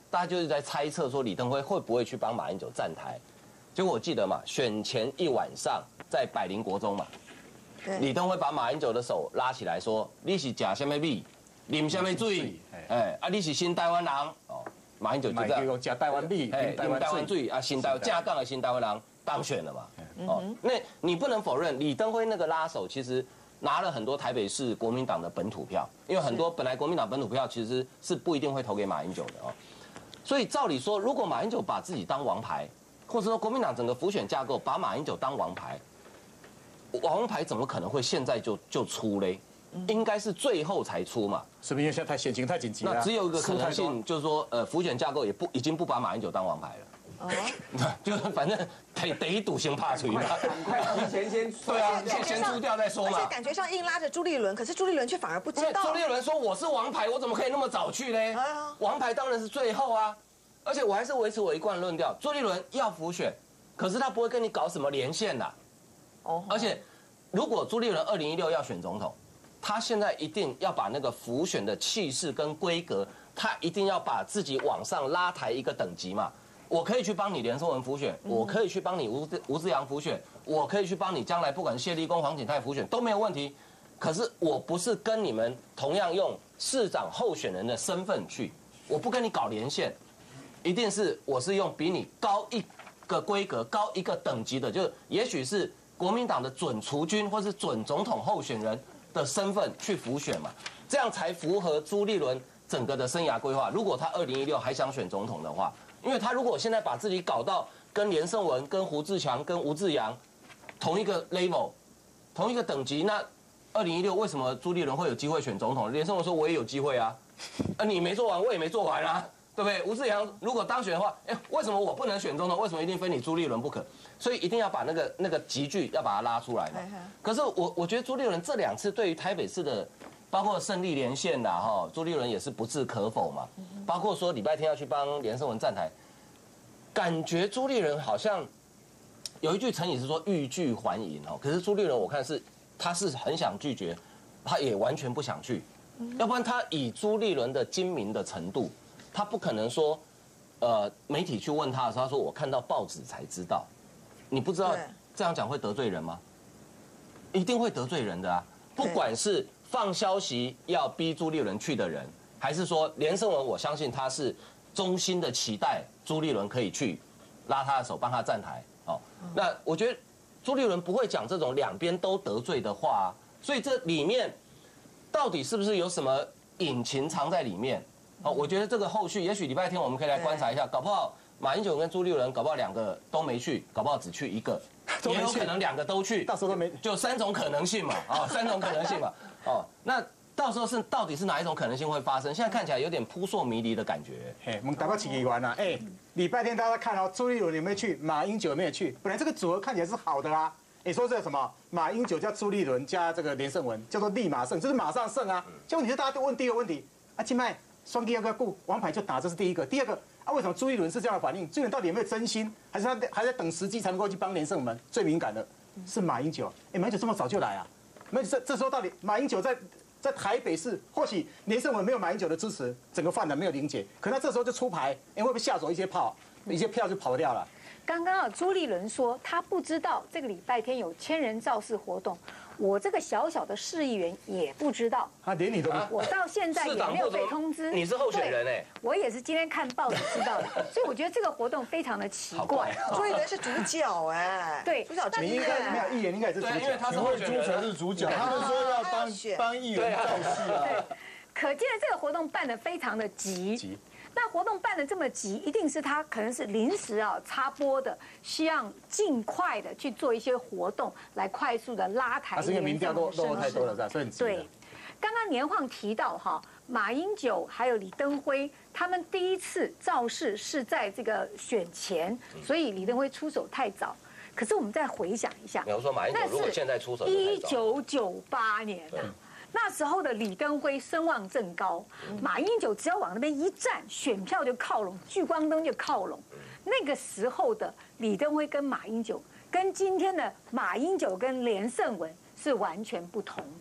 大家就是在猜测说李登辉会不会去帮马英九站台。结果我记得嘛，选前一晚上在百灵国中嘛，李登辉把马英九的手拉起来说：“你是假什么米，啉什么水？哎，啊，你是新台湾人哦。”马英九就这样假台湾米， 哎，台湾水啊，新台湾架杠的新台湾人当选了嘛。哦，那你不能否认李登辉那个拉手其实拿了很多台北市国民党的本土票，因为很多本来国民党本土票其实是不一定会投给马英九的哦。所以照理说，如果马英九把自己当王牌，或者说国民党整个辅选架构把马英九当王牌，王牌怎么可能会现在就就出嘞？应该是最后才出嘛。 是不是因为现在太险情太紧急了？ 那只有一个可能性，就是说，呃，辅选架构也不已经不把马英九当王牌了。哦，就是反正得得赌先怕锤嘛， 快提前先对啊，先先出掉再说嘛。 而且感觉上硬拉着朱立伦，可是朱立伦却反而不知道。 朱立伦说我是王牌，我怎么可以那么早去嘞？王牌当然是最后啊。而且我还是维持我一贯论调，朱立伦要辅选，可是他不会跟你搞什么连线的。哦，而且如果朱立伦二零一六要选总统，他现在一定要把那个辅选的气势跟规格，他一定要把自己往上拉抬一个等级嘛。我可以去帮你连胜文辅选，我可以去帮你吴吴志阳辅选，我可以去帮你将来不管谢立功、黄锦泰辅选都没有问题。可是我不是跟你们同样用市长候选人的身份去，我不跟你搞连线，一定是我是用比你高一个规格、高一个等级的，就也许是国民党的准储君或是准总统候选人的身份去辅选嘛，这样才符合朱立伦整个的生涯规划。如果他二零一六还想选总统的话，因为他如果现在把自己搞到跟连胜文、跟胡志强、跟吴志阳同一个 level、同一个等级，那二零一六为什么朱立伦会有机会选总统？连胜文说我也有机会啊，啊你没做完，我也没做完啊，对不对？吴志阳如果当选的话，哎，为什么我不能选总统？为什么一定非你朱立伦不可？所以一定要把那个那个集聚要把它拉出来嘛。可是我我觉得朱立伦这两次对于台北市的，包括胜利连线啦哈，朱立伦也是不置可否嘛。包括说礼拜天要去帮连胜文站台，感觉朱立伦好像有一句成语是说欲拒还迎哦，可是朱立伦我看是他是很想拒绝，他也完全不想去，要不然他以朱立伦的精明的程度，他不可能说，呃，媒体去问他的时候，他说我看到报纸才知道，你不知道这样讲会得罪人吗？一定会得罪人的啊，不管是放消息要逼朱立伦去的人，还是说连胜文，我相信他是衷心的期待朱立伦可以去拉他的手，帮他站台。哦，那我觉得朱立伦不会讲这种两边都得罪的话啊，所以这里面到底是不是有什么隐情藏在里面？哦，我觉得这个后续，也许礼拜天我们可以来观察一下，搞不好马英九跟朱立伦，搞不好两个都没去，搞不好只去一个，也有可能两个都去， 到时候都没， 就三种可能性嘛，啊，三种可能性嘛，哦，那到时候是到底是哪一种可能性会发生？现在看起来有点扑朔迷离的感觉。 嘿，我们打个起疑完了，哎，礼拜天大家看哦，朱立伦有没有去？马英九有没有去？本来这个组合看起来是好的啦。你说这什么？马英九加朱立伦加这个连胜文，叫做立马胜，就是马上胜啊。结果你是大家都问第一个问题啊，金麦双 K 要不要顾？王牌就打，这是第一个。第二个啊，为什么朱立伦是这样的反应？朱立伦到底有没有真心？还是他还在等时机才能够去帮连胜文？最敏感的是马英九。哎，马英九这么早就来啊？那这这时候到底马英九在？在台北市，或许连胜文没有马英九的支持，整个泛蓝没有理解，可他这时候就出牌，哎，会不会吓走一些炮，一些票就跑掉了？ 刚刚啊，朱立伦说他不知道这个礼拜天有千人造势活动，我这个小小的市议员也不知道， 他连你都不， 我到现在也没有被通知。 你是候选人哎， 我也是今天看报纸知道的，所以我觉得这个活动非常的奇怪。 朱立伦是主角哎， 对， 主角之一。 你应该没有议员，应该也是主角， 因为他是候选人， 朱才是主角，他们说要帮帮议员造势啊。 对，可见这个活动办得非常的急。那活动办得这么急，一定是他可能是临时啊插播的，希望尽快的去做一些活动，来快速的拉抬。 他是因为民调都都太多了，是吧？所以很急。 对，刚刚年晃提到哈，马英九还有李登辉，他们第一次造势是在这个选前，所以李登辉出手太早。可是我们再回想一下， 比如说马英九如果现在出手， 一九九八年啊。那时候的李登辉声望正高，马英九只要往那边一站，选票就靠拢，聚光灯就靠拢。那个时候的李登辉跟马英九，跟今天的马英九跟连胜文是完全不同的。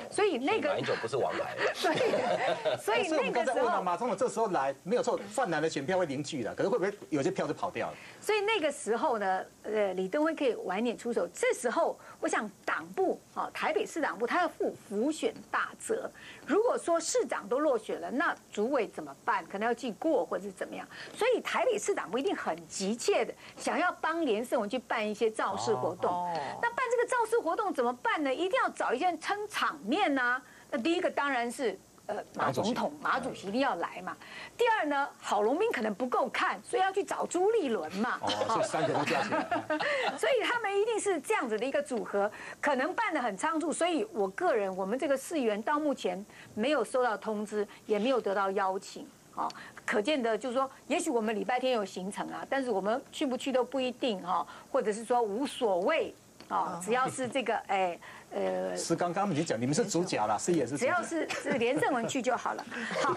所以那个马英九不是王牌。 所以所以那个时候马总统这时候来没有错，泛蓝的选票会凝聚了，可是会不会有些票就跑掉了？ 所以那个时候呢，呃，李登辉可以晚一点出手。这时候，我想党部啊，台北市党部他要负辅选大责。如果说市长都落选了，那主委怎么办？可能要记过或者是怎么样？所以台北市党部一定很急切的想要帮连胜文去办一些造势活动。哦、那办这个造势活动怎么办呢？一定要找一些人撑场面呐、啊。那第一个当然是。呃，马总统、马主席一定要来嘛。第二呢，郝龙斌可能不够看，所以要去找朱立伦嘛。 哦，所以三个都加起来。 所以他们一定是这样子的一个组合，可能办得很仓促。所以我个人，我们这个市议员到目前没有收到通知，也没有得到邀请。啊，可见的就是说，也许我们礼拜天有行程啊，但是我们去不去都不一定哈，或者是说无所谓啊，只要是这个哎。 呃，是刚刚你讲，你们是主角啦，是也是。 只要是是连胜文去就好了。好，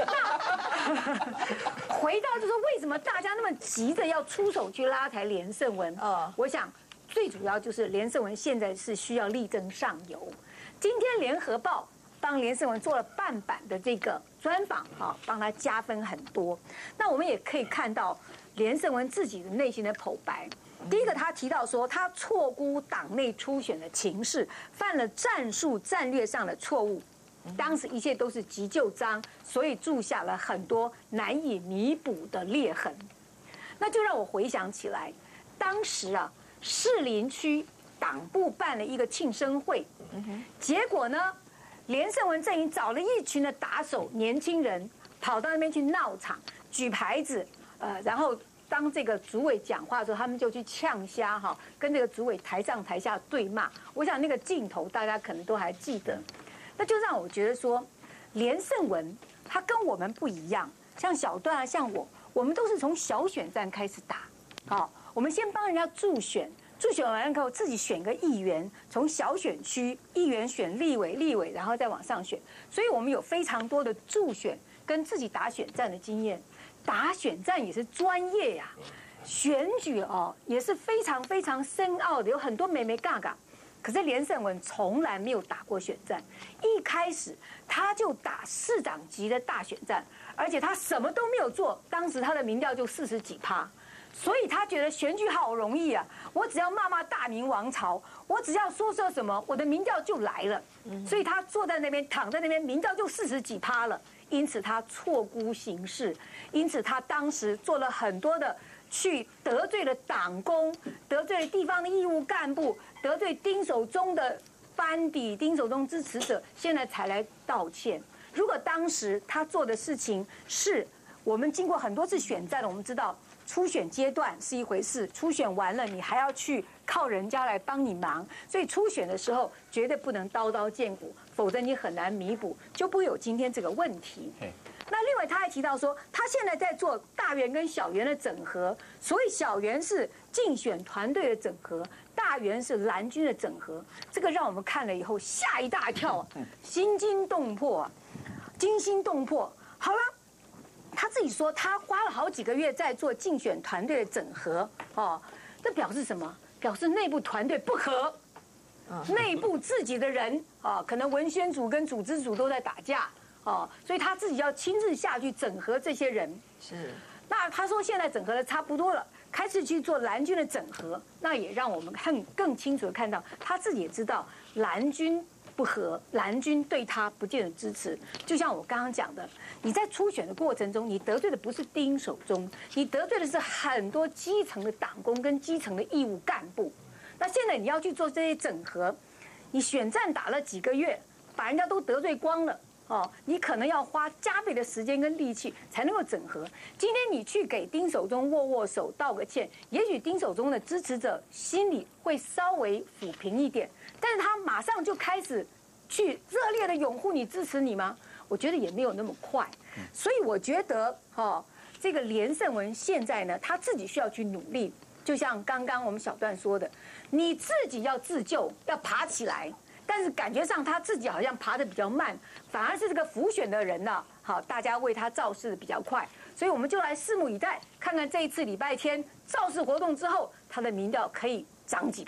那回到就是为什么大家那么急着要出手去拉抬连胜文？呃，我想最主要就是连胜文现在是需要力争上游。今天联合报帮连胜文做了半版的这个专访，啊，帮他加分很多。那我们也可以看到连胜文自己的内心的口白。第一个，他提到说，他错估党内初选的情势，犯了战术战略上的错误。当时一切都是急就章，所以铸下了很多难以弥补的裂痕。那就让我回想起来，当时啊，士林区党部办了一个庆生会，结果呢，连胜文阵营找了一群的打手年轻人，跑到那边去闹场，举牌子，呃，然后。当这个主委讲话的时候，他们就去呛瞎哈，跟这个主委台上台下对骂。我想那个镜头大家可能都还记得，那就让我觉得说，连胜文他跟我们不一样，像小段啊，像我，我们都是从小选战开始打，好，我们先帮人家助选，助选完了后自己选个议员，从小选区议员选立委，立委然后再往上选，所以我们有非常多的助选跟自己打选战的经验。打选战也是专业呀、啊，选举哦也是非常非常深奥的，有很多眉眉角角。可是连胜文从来没有打过选战，一开始他就打市长级的大选战，而且他什么都没有做，当时他的民调就四十几趴，所以他觉得选举好容易啊，我只要骂骂大明王朝，我只要说说什么，我的民调就来了，所以他坐在那边躺在那边，民调就四十几趴了。因此他错估形势，因此他当时做了很多的去得罪了党工，得罪了地方的义务干部，得罪丁守中的班底、丁守中支持者，现在才来道歉。如果当时他做的事情是我们经过很多次选战的，我们知道初选阶段是一回事，初选完了你还要去靠人家来帮你忙，所以初选的时候绝对不能刀刀见骨，否则你很难弥补，就不会有今天这个问题。那另外他还提到说，他现在在做大员跟小员的整合，所以小员是竞选团队的整合，大员是蓝军的整合，这个让我们看了以后吓一大跳啊，心惊动魄啊，惊心动魄。好了。他自己说，他花了好几个月在做竞选团队的整合，哦，这表示什么？表示内部团队不合，内部自己的人啊，可能文宣组跟组织组都在打架，哦，所以他自己要亲自下去整合这些人。是。那他说现在整合的差不多了，开始去做蓝军的整合，那也让我们看更清楚的看到，他自己也知道蓝军。不合，蓝军对他不见得支持。就像我刚刚讲的，你在初选的过程中，你得罪的不是丁守中，你得罪的是很多基层的党工跟基层的义务干部。那现在你要去做这些整合，你选战打了几个月，把人家都得罪光了。哦，你可能要花加倍的时间跟力气才能够整合。今天你去给丁守中握握手、道个歉，也许丁守中的支持者心里会稍微抚平一点，但是他马上就开始去热烈的拥护你、支持你吗？我觉得也没有那么快。所以我觉得，哦，这个连胜文现在呢，他自己需要去努力。就像刚刚我们小段说的，你自己要自救，要爬起来。但是感觉上他自己好像爬得比较慢，反而是这个辅选的人呢，好，大家为他造势的比较快，所以我们就来拭目以待，看看这一次礼拜天造势活动之后，他的民调可以涨几趴。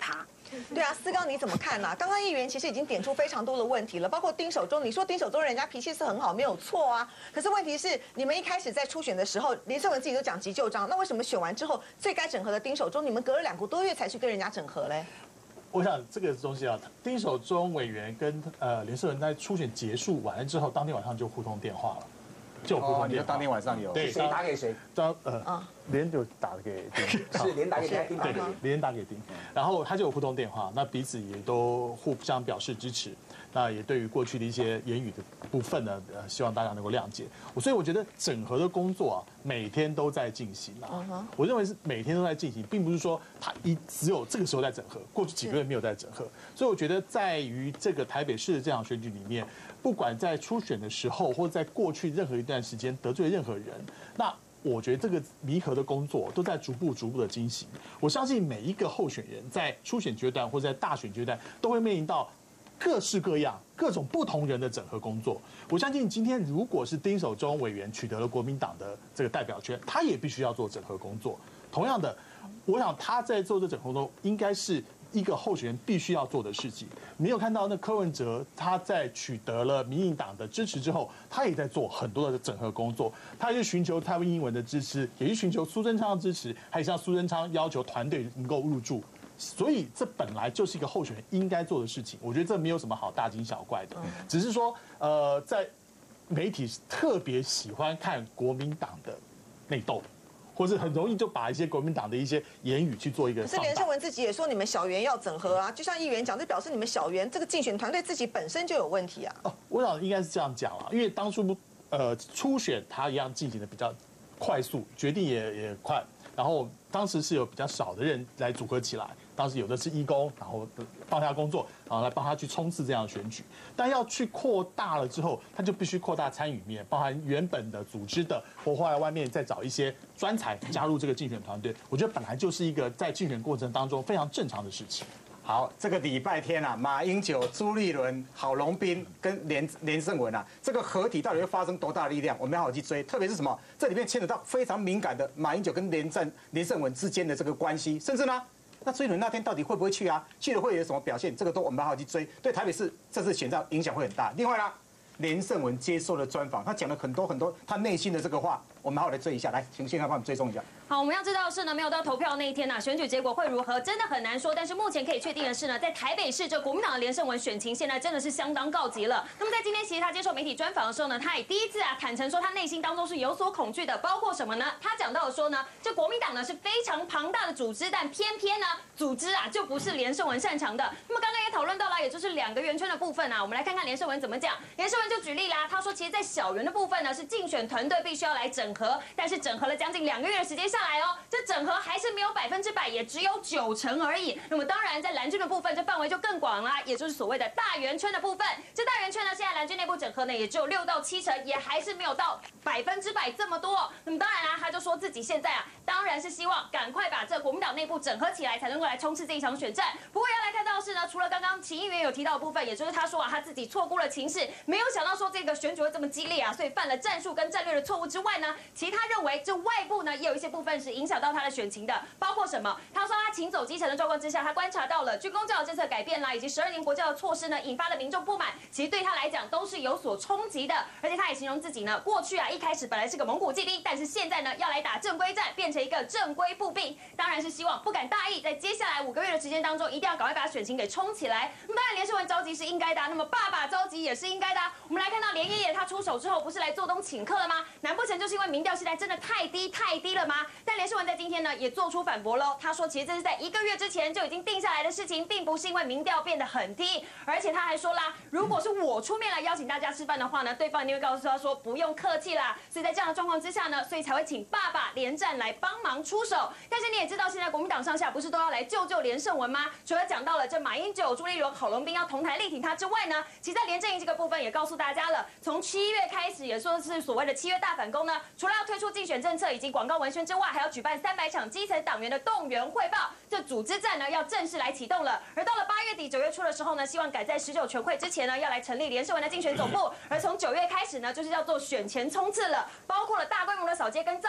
对啊，思刚你怎么看呢、啊？刚刚议员其实已经点出非常多的问题了，包括丁守中，你说丁守中人家脾气是很好，没有错啊。可是问题是，你们一开始在初选的时候，连胜文自己都讲急救章，那为什么选完之后最该整合的丁守中，你们隔了两个多月才去跟人家整合嘞？ 我想这个东西啊，丁守中委员跟呃连胜文在初选结束完了之后，当天晚上就互通电话了。就互通电话， 当天晚上有对谁打给谁？ 当呃连就打给丁， 是连打给丁， 对对，连打给丁，然后他就有互通电话，那彼此也都互相表示支持，那也对于过去的一些言语的部分呢，呃，希望大家能够谅解。所以我觉得整合的工作啊，每天都在进行啊，我认为是每天都在进行，并不是说他一只有这个时候在整合，过去几个月没有在整合。所以我觉得在于这个台北市的这场选举里面。不管在初选的时候，或者在过去任何一段时间得罪任何人，那我觉得这个弥合的工作都在逐步逐步的进行。我相信每一个候选人在初选阶段或者在大选阶段，都会面临到各式各样、各种不同人的整合工作。我相信今天如果是丁守中委员取得了国民党的这个代表权，他也必须要做整合工作。同样的，我想他在做这整合工作，应该是一个候选人必须要做的事情。没有看到那柯文哲他在取得了民进党的支持之后，他也在做很多的整合工作，他是寻求台湾英文的支持，也是寻求苏贞昌的支持，还向苏贞昌要求团队能够入驻。所以这本来就是一个候选人应该做的事情，我觉得这没有什么好大惊小怪的，只是说呃，在媒体特别喜欢看国民党的内斗。或是很容易就把一些国民党的一些言语去做一个。 可是连胜文自己也说你们小圆要整合啊，就像议员讲，这表示你们小圆这个竞选团队自己本身就有问题啊。 哦，我想应该是这样讲啊，因为当初呃初选他一样进行的比较快速，决定也也快，然后当时是有比较少的人来组合起来。当时有的是义工，然后帮他工作，然后来帮他去冲刺这样的选举。但要去扩大了之后，他就必须扩大参与面，包含原本的组织的，或后来外面再找一些专才加入这个竞选团队。我觉得本来就是一个在竞选过程当中非常正常的事情。 好，这个礼拜天啊，马英九、朱立伦、郝龙斌跟连连胜文啊，这个合体到底会发生多大的力量？我们要好去追，特别是什么？这里面牵扯到非常敏感的马英九跟连战、连胜文之间的这个关系，甚至呢。那朱立伦那天到底会不会去啊？去了会有什么表现？这个都我们好好去追。对台北市这次选战影响会很大。另外呢，连胜文接受了专访，他讲了很多很多他内心的这个话，我们好好来追一下。来，请现在帮我们追踪一下。 好，我们要知道的是呢，没有到投票那一天呢，选举结果会如何，真的很难说。但是目前可以确定的是呢，在台北市这国民党的连胜文选情现在真的是相当告急了。那么在今天其实他接受媒体专访的时候呢，他也第一次啊坦诚说他内心当中是有所恐惧的，包括什么呢？他讲到说呢，这国民党呢是非常庞大的组织，但偏偏呢组织啊就不是连胜文擅长的。那么刚刚也讨论到了，也就是两个圆圈的部分啊，我们来看看连胜文怎么讲。连胜文就举例啦，他说其实在小圆的部分呢是竞选团队必须要来整合，但是整合了将近两个月的时间下来哦，这整合还是没有百分之百，也只有九成而已。那么当然，在蓝军的部分，这范围就更广啦，也就是所谓的大圆圈的部分。这大圆圈呢，现在蓝军内部整合呢，也只有六到七成，也还是没有到百分之百这么多。那么当然啦，他就说自己现在啊，当然是希望赶快把这国民党内部整合起来，才能够来冲刺这一场选战。不过要来看到的是呢，除了刚刚秦议员有提到的部分，也就是他说啊，他自己错估了情势，没有想到说这个选举会这么激烈啊，所以犯了战术跟战略的错误之外呢，其实他认为这外部呢也有一些部分是影响到他的选情的，包括什么？他说他行走基层的状况之下，他观察到了军公教的政策改变啦，以及十二年国教的措施呢，引发了民众不满，其实对他来讲都是有所冲击的。而且他也形容自己呢，过去啊一开始本来是个蒙古骑兵，但是现在呢要来打正规战，变成一个正规步兵。当然是希望不敢大意，在接下来五个月的时间当中，一定要赶快把选情给冲起来。那么当然连胜文着急是应该的，那么爸爸着急也是应该的。我们来看到连爷爷他出手之后，不是来做东请客了吗？难不成就是因为民调现在真的太低太低了吗？但连胜文在今天呢也做出反驳喽，他说其实这是在一个月之前就已经定下来的事情，并不是因为民调变得很低，而且他还说啦，如果是我出面来邀请大家吃饭的话呢，对方一定会告诉他说不用客气啦。所以在这样的状况之下呢，所以才会请爸爸连战来帮忙出手。但是你也知道，现在国民党上下不是都要来救救连胜文吗？除了讲到了这马英九、朱立伦、郝龙斌要同台力挺他之外呢，其实在连阵营这个部分也告诉大家了，从七月开始，也说是所谓的七月大反攻呢，除了要推出竞选政策以及广告文宣之外，还要举办三百场基层党员的动员汇报，这组织战呢要正式来启动了。而到了八月底九月初的时候呢，希望赶在十九全会之前呢，要来成立连胜文的竞选总部。而从九月开始呢，就是要做选前冲刺了，包括了大规模的扫街跟造势呢，活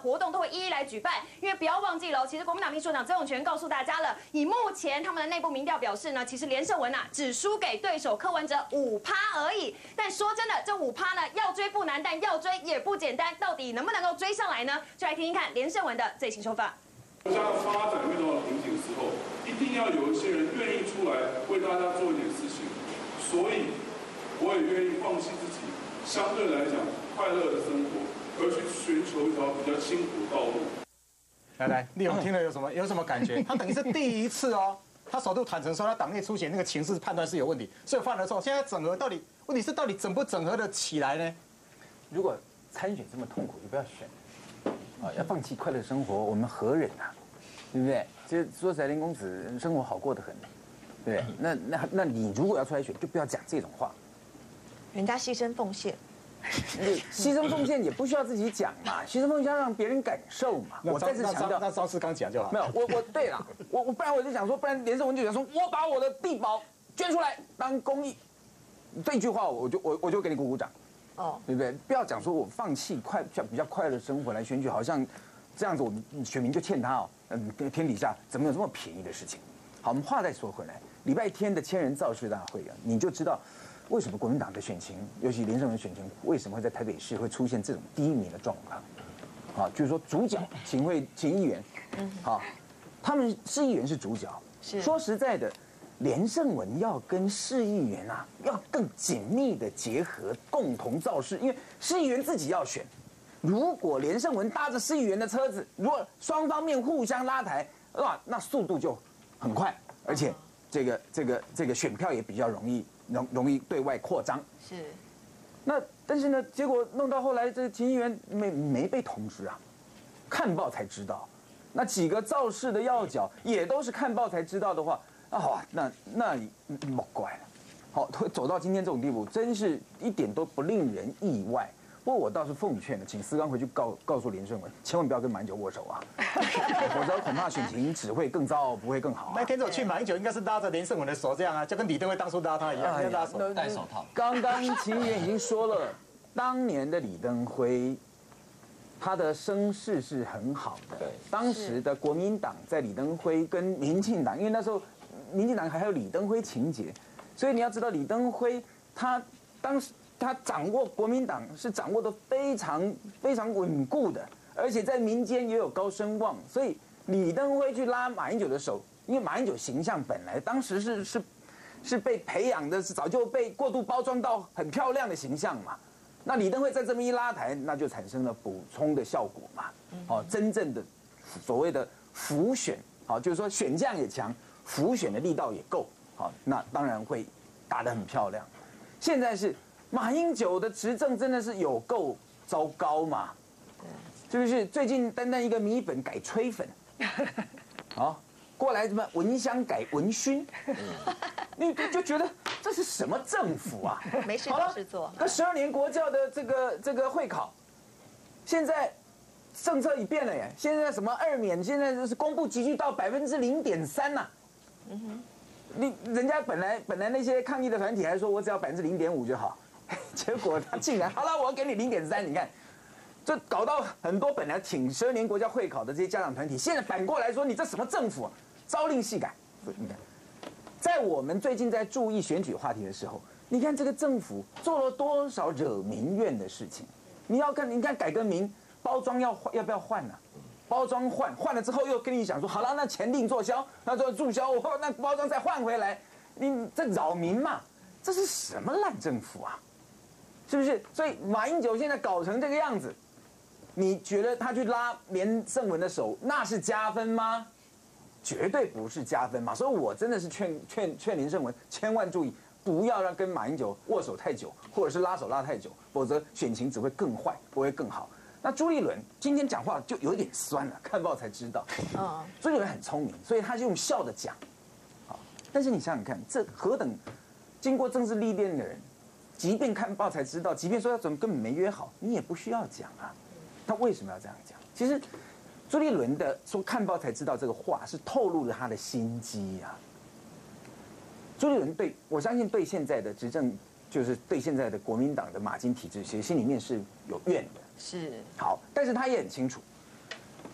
活动都会一一来举办。因为不要忘记了，其实国民党秘书长曾永权告诉大家了，以目前他们的内部民调表示呢，其实连胜文啊只输给对手柯文哲五趴而已。但说真的，这五趴呢要追不难，但要追也不简单，到底能不能够追上来呢？就来听听看连胜文的最新说法。 国家发展遇到了瓶颈的时候，一定要有一些人愿意出来为大家做一点事情，所以我也愿意放弃自己相对来讲快乐的生活，而去寻求一条比较辛苦的道路。 来来，立勇听了有什么有什么感觉？他等于是第一次哦，他首度坦诚说他党内初选那个情势判断是有问题，所以犯了错。现在整合到底问题是到底整不整合的起来呢？ 如果参选这么痛苦，就不要选。啊，要放弃快乐生活，我们何忍啊？对不对？其实说实在，林公子生活好过得很，对不对？那那那你如果要出来选，就不要讲这种话。 人家牺牲奉献， 牺牲奉献也不需要自己讲嘛，牺牲奉献要让别人感受嘛。我再次强调， 那赵世刚讲就好。 没有，我我对了，我我不然我就想说，不然连胜文就讲说，我把我的地保捐出来当公益，这句话我就我我就给你鼓鼓掌。哦，对不对？不要讲说我放弃快比较快乐的生活来选举，好像这样子我们选民就欠他哦。嗯，天底下怎么有这么便宜的事情？好，我们话再说回来，礼拜天的千人造势大会啊，你就知道为什么国民党的选情，尤其连胜文选情，为什么会在台北市会出现这种低迷的状况？啊，就是说主角秦惠秦议员，嗯，好，他们市议员是主角。是说实在的。连胜文要跟市议员啊，要更紧密的结合，共同造势。因为市议员自己要选，如果连胜文搭着市议员的车子，如果双方面互相拉抬，哇，那速度就很快，而且这个这个这个选票也比较容易容容易对外扩张。是。那但是呢，结果弄到后来，这个秦议员没没被通知啊，看报才知道。那几个造势的要角也都是看报才知道的话。啊好啊，那那莫怪了，好，走到今天这种地步，真是一点都不令人意外。不过我倒是奉劝了，请思刚回去告告诉连胜文，千万不要跟马英九握手啊，否则恐怕选情只会更糟，不会更好、啊。 那天走去马英九应该是拉着连胜文的手这样啊，就跟李登辉当初拉他一样，哎、拉手戴手套。 刚刚秦议员已经说了，当年的李登辉。他的声势是很好的，对，当时的国民党在李登辉跟民进党，因为那时候民进党还有李登辉情节，所以你要知道李登辉他当时他掌握国民党是掌握的非常非常稳固的，而且在民间也有高声望，所以李登辉去拉马英九的手，因为马英九形象本来当时是是是被培养的，是早就被过度包装到很漂亮的形象嘛。那李登辉在这么一拉抬，那就产生了补充的效果嘛。好，真正的所谓的辅选，好，就是说选将也强，辅选的力道也够，好，那当然会打得很漂亮。现在是马英九的执政真的是有够糟糕嘛？是不是？最近单单一个米粉改炊粉，好，过来什么蚊香改蚊熏，你就觉得这是什么政府啊？ 没事找事做。 那十二年国教的这个这个会考，现在政策已变了耶。现在什么二免，现在就是公布集聚到百分之零点三呐。嗯哼，你人家本来本来那些抗议的团体还说我只要百分之零点五就好，结果他竟然好了，我要给你零点三，你看。就搞到很多本来挺十二年国教会考的这些家长团体，现在反过来说你这什么政府、啊，朝令夕改。你看，在我们最近在注意选举话题的时候，你看这个政府做了多少惹民怨的事情。你要看，你看改革名包装要要不要换呢、啊？包装换换了之后又跟你讲说，好了，那前令做销，那做注销，我那包装再换回来，你这扰民嘛？这是什么烂政府啊？是不是？所以马英九现在搞成这个样子。你觉得他去拉连胜文的手，那是加分吗？绝对不是加分嘛！所以我真的是劝劝劝连胜文千万注意，不要让跟马英九握手太久，或者是拉手拉太久，否则选情只会更坏，不会更好。那朱立伦今天讲话就有点酸了，看报才知道。嗯，朱立伦很聪明，所以他就用笑的讲。好，但是你想想看，这何等经过政治历练的人，即便看报才知道，即便说他怎么根本没约好，你也不需要讲啊。他为什么要这样讲？其实，朱立伦的说看报才知道这个话，是透露了他的心机啊。朱立伦对我相信对现在的执政，就是对现在的国民党的马金体制，其实心里面是有怨的。是。好，但是他也很清楚，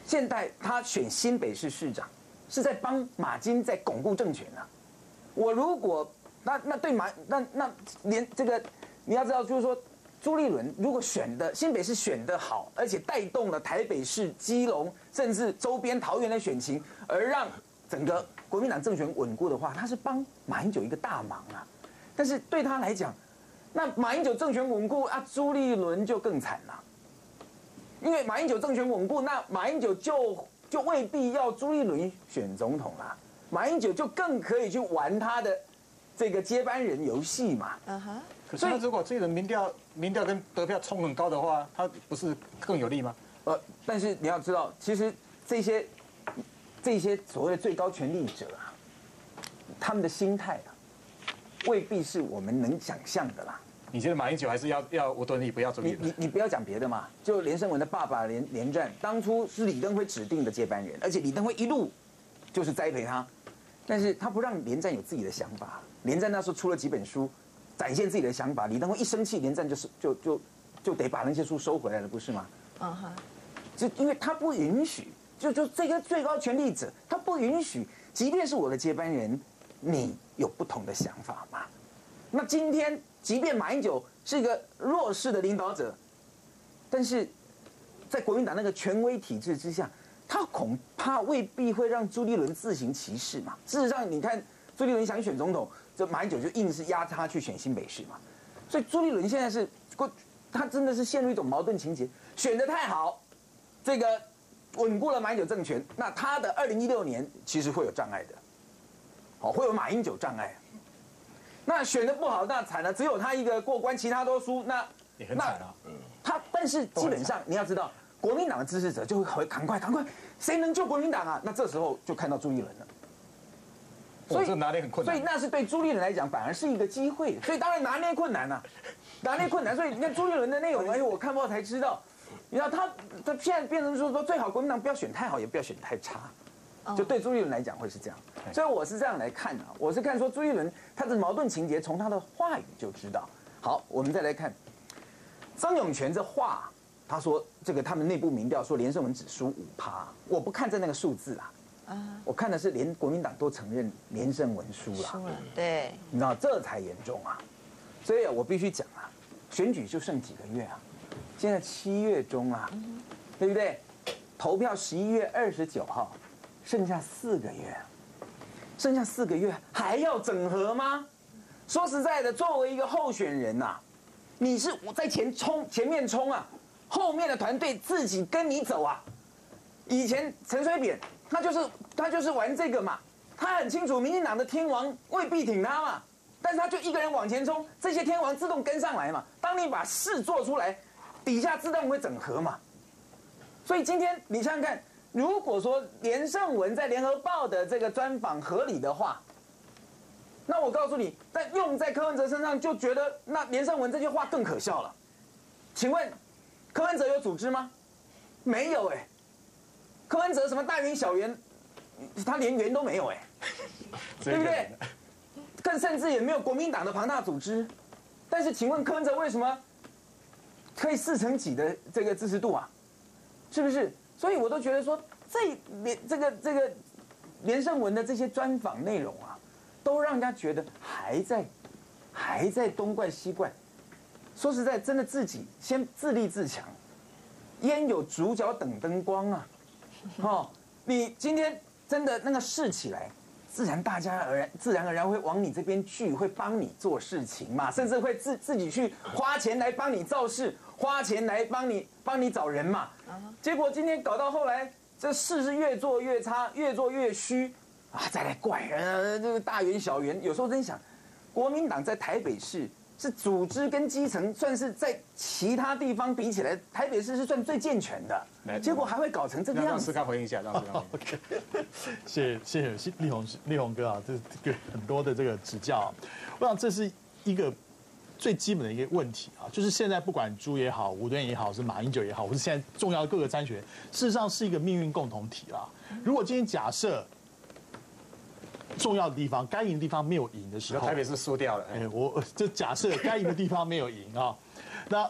现在他选新北市市长，是在帮马金在巩固政权啊。我如果那那对马那那连这个你要知道，就是说朱立伦如果选的新北市选得好，而且带动了台北市、基隆甚至周边桃园的选情，而让整个国民党政权稳固的话，他是帮马英九一个大忙啊。但是对他来讲，那马英九政权稳固啊，朱立伦就更惨了。因为马英九政权稳固，那马英九就就未必要朱立伦选总统啦。马英九就更可以去玩他的这个接班人游戏嘛。 嗯哼。 可是他如果这个民调民调跟得票冲很高的话，他不是更有利吗？ 呃，但是你要知道，其实这些这些所谓的最高权力者啊，他们的心态啊，未必是我们能想象的啦。 你觉得马英九还是要要吴敦义，不要朱立伦？ 你你你不要讲别的嘛，就连胜文的爸爸连连战，当初是李登辉指定的接班人，而且李登辉一路就是栽培他，但是他不让连战有自己的想法。连战那时候出了几本书，展现自己的想法，李登辉一生气，连战就是就就就得把那些书收回来了，不是吗？ 嗯哼， 就因为他不允许，就就这个最高权力者，他不允许，即便是我的接班人，你有不同的想法嘛？那今天。即便马英九是一个弱势的领导者，但是在国民党那个权威体制之下，他恐怕未必会让朱立伦自行其事嘛。事实上，你看朱立伦想选总统，这马英九就硬是压他去选新北市嘛。所以朱立伦现在是，他真的是陷入一种矛盾情节，选得太好，这个稳固了马英九政权，那他的二零一六年其实会有障碍的，哦，会有马英九障碍。那选的不好，那惨了，只有他一个过关，其他都输，那也很惨啊。 他但是基本上你要知道，国民党的支持者就会赶快赶快，谁能救国民党啊？那这时候就看到朱立伦了。 所以这拿捏很困难。 所以那是对朱立伦来讲，反而是一个机会。所以当然拿捏困难啊，拿捏困难。所以你看朱立伦的内容，哎，我看报才知道，你知道他他现在变成说说最好国民党不要选太好，也不要选太差。就对朱立伦来讲会是这样，所以我是这样来看啊，我是看说朱立伦他的矛盾情节，从他的话语就知道。好，我们再来看曾永权这话，他说这个他们内部民调说连胜文只输五趴，我不看在那个数字啊，啊，我看的是连国民党都承认连胜文输了， 输了，对， 你知道这才严重啊，所以我必须讲啊，选举就剩几个月啊，现在七月中啊，对不对？投票十一月二十九号。剩下四个月，剩下四个月还要整合吗？说实在的，作为一个候选人呐、啊，你是我在前冲前面冲啊，后面的团队自己跟你走啊。以前陈水扁他就是他就是玩这个嘛，他很清楚民进党的天王未必挺他嘛，但是他就一个人往前冲，这些天王自动跟上来嘛。当你把事做出来，底下自动会整合嘛。所以今天你想想看。如果说连胜文在联合报的这个专访合理的话，那我告诉你，但用在柯文哲身上就觉得那连胜文这句话更可笑了。请问，柯文哲有组织吗？没有哎、欸。柯文哲什么大员小员，他连员都没有哎、欸，对不对？更甚至也没有国民党的庞大组织。但是请问柯文哲为什么可以四成几的这个支持度啊？是不是？所以我都觉得说，这连这个这个连胜文的这些专访内容啊，都让人家觉得还在还在东怪西怪。说实在，真的自己先自立自强，焉有主角等灯光啊？哦，你今天真的那个试起来，自然大家而然自然而然会往你这边聚，会帮你做事情嘛，甚至会自自己去花钱来帮你造势。花钱来帮你帮你找人嘛，结果今天搞到后来，这事是越做越差，越做越虚啊！再来怪人，这个大员小员，有时候真想，国民党在台北市是组织跟基层算是在其他地方比起来，台北市是算最健全的，结果还会搞成这个样子。 让思康回应一下，让思康。 OK， 谢谢谢力宏力宏哥啊，这这个很多的这个指教、啊，我想这是一个。最基本的一个问题啊，就是现在不管朱也好，吴敦义也好，是马英九也好，或是现在重要的各个参选人，事实上是一个命运共同体啦。如果今天假设重要的地方、该赢的地方没有赢的时候， 台北是输掉了。 哎，我就假设该赢的地方没有赢啊，那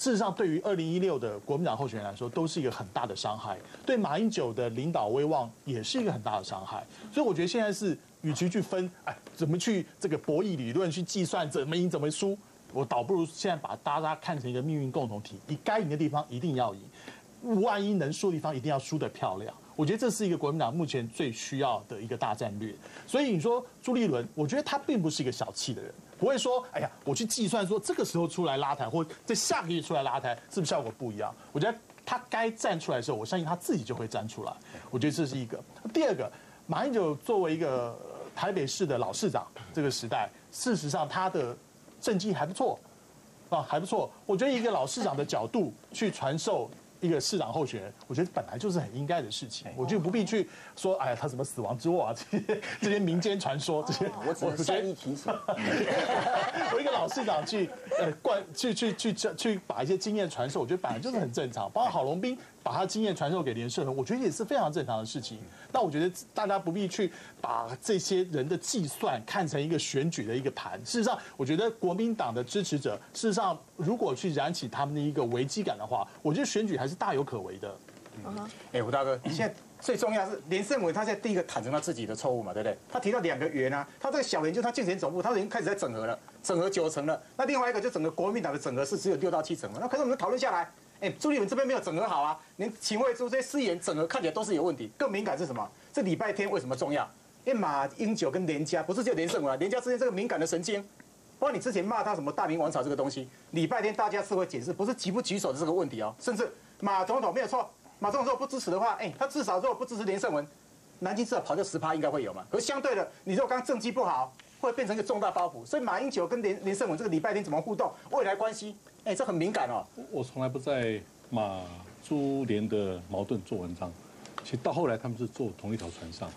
事实上对于二零一六的国民党候选人来说，都是一个很大的伤害，对马英九的领导威望也是一个很大的伤害。所以我觉得现在是，与其去分，哎，怎么去这个博弈理论去计算怎么赢怎么输，我倒不如现在把大家看成一个命运共同体，你该赢的地方一定要赢，万一能输的地方一定要输得漂亮。我觉得这是一个国民党目前最需要的一个大战略。所以你说朱立伦，我觉得他并不是一个小气的人，不会说，哎呀，我去计算说这个时候出来拉台，或在下个月出来拉台，是不是效果不一样？我觉得他该站出来的时候，我相信他自己就会站出来。我觉得这是一个。第二个，马英九作为一个台北市的老市长，这个时代，事实上他的政绩还不错，啊，还不错。我觉得一个老市长的角度去传授一个市长候选人，我觉得本来就是很应该的事情，我就不必去说，哎呀，他什么死亡之握啊，这些这些民间传说，这些， 我只能善意提醒。 我一个老市长去呃灌去去去去把一些经验传授，我觉得本来就是很正常。包括郝龙斌把他经验传授给连胜文，我觉得也是非常正常的事情。那我觉得大家不必去把这些人的计算看成一个选举的一个盘。事实上，我觉得国民党的支持者，事实上如果去燃起他们的一个危机感的话，我觉得选举还是大有可为的。 哎，吴大哥，现在最重要是连胜文，他现在第一个坦诚他自己的错误嘛，对不对？他提到两个圆啊，他这个小圆就是他竞选总部，他已经开始在整合了，整合九成了。那另外一个就整个国民党的整合是只有六到七成嘛。那可是我们讨论下来，哎，朱立伦这边没有整合好啊，连秦惠珠这些私言整合看起来都是有问题。更敏感是什么？这礼拜天为什么重要？因为马英九跟连家不是只有连胜文啊，连家之间这个敏感的神经。包括你之前骂他什么大明王朝这个东西，礼拜天大家是会解释，不是举不举手的这个问题哦，甚至马总统没有错。马总统如果不支持的话，哎，他至少如果不支持连胜文，南京至少跑这十趴应该会有嘛。可是相对的，你如果刚刚政绩不好，会变成一个重大包袱。所以马英九跟连连胜文这个礼拜天怎么互动，未来关系，哎，这很敏感哦。 我从来不在马朱连的矛盾做文章，其实到后来他们是坐同一条船上。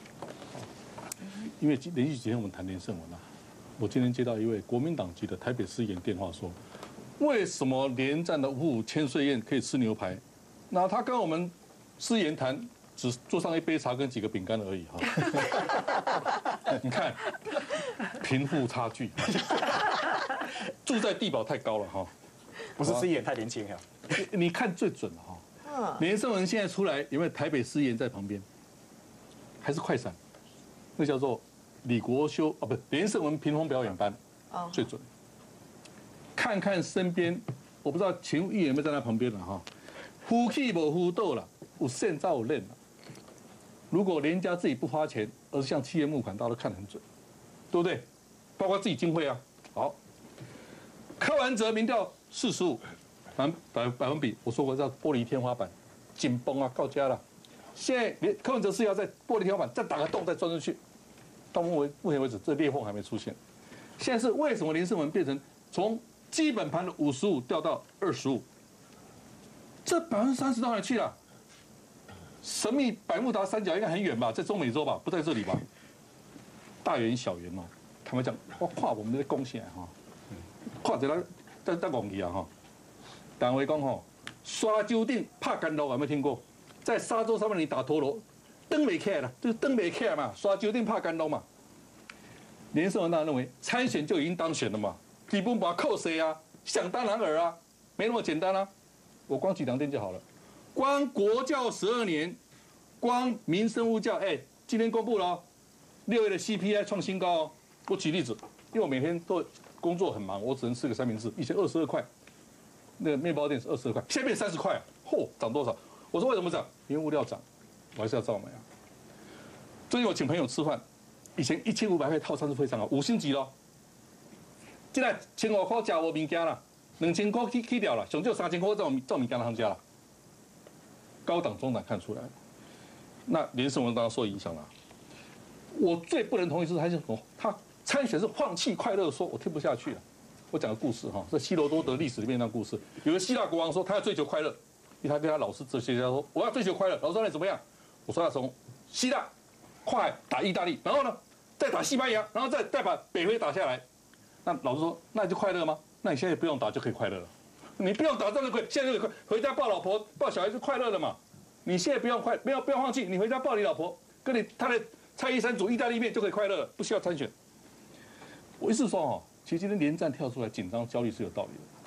因为连续几天我们谈连胜文啊，我今天接到一位国民党籍的台北市议员电话说，为什么连战的五五千岁宴可以吃牛排？那他跟我们私言谈，只坐上一杯茶跟几个饼干而已哈。你看，贫富差距，住在地堡太高了哈。 不是私言太年轻了。 你你看最准了哈。连胜文现在出来有没有台北私言在旁边？还是快闪？那叫做李国修啊，不是连胜文屏风表演班，最准。看看身边，我不知道秦议员有没有在他旁边了哈。呼气不呼斗了，有现照有练了。如果连家自己不花钱，而是向企业募款，大家都看得很准，对不对？包括自己经费啊。好，柯文哲民调四十五，百百百分比，我说过叫玻璃天花板，紧绷啊，到家了。现在连柯文哲是要在玻璃天花板再打个洞再钻进去，到目为目前为止，这裂缝还没出现。现在是为什么连胜文变成从基本盘的五十五掉到二十五？这百分之三十到哪里去了？神秘百慕达三角应该很远吧，在中美洲吧，不在这里吧？大圆小圆哦，他们讲，我跨我们的贡献哈，跨起来在在广义啊哈。党委讲吼，沙洲顶拍干楼有没有听过？在沙洲上面你打陀螺，登没起来了，就是登没起来嘛，沙洲顶拍干楼嘛。连胜文当然认为参选就已经当选了嘛，基本把扣谁啊？想当然尔啊，没那么简单啊。我光举两点就好了，光国教十二年，光民生物教，哎，今天公布了，六月的 C P I 创新高哦。我举例子，因为我每天都工作很忙，我只能吃个三明治，以前二十二块，那个面包店是二十二块，现在变三十块，嚯，涨多少？我说为什么涨？因为物料涨，我还是要照买啊。最近我请朋友吃饭，以前一千五百块套餐是非常好，五星级咯，现在千五块吃无物件啦。两千块去去掉了，上少三千块在我们在我们家他们家了。高档中档看出来，那连胜文当然受影响了。我最不能同意是他是什么？他参选是放弃快乐说，我听不下去了。我讲个故事哈，这希罗多德历史里面那故事，有个希腊国王说他要追求快乐，因为他跟他老师哲学家说我要追求快乐，老师说你怎么样？我说要从希腊跨海打意大利，然后呢再打西班牙，然后再再把北非打下来。那老师说那你就快乐吗？那你现在不用打就可以快乐了，你不用打仗就可以，现在就可以回家抱老婆、抱小孩就快乐了嘛。你现在不用快，不要不要放弃，你回家抱你老婆，跟你他的蔡依珊煮意大利面就可以快乐了，不需要参选。我意思说哦，其实今天连战跳出来紧张焦虑是有道理的。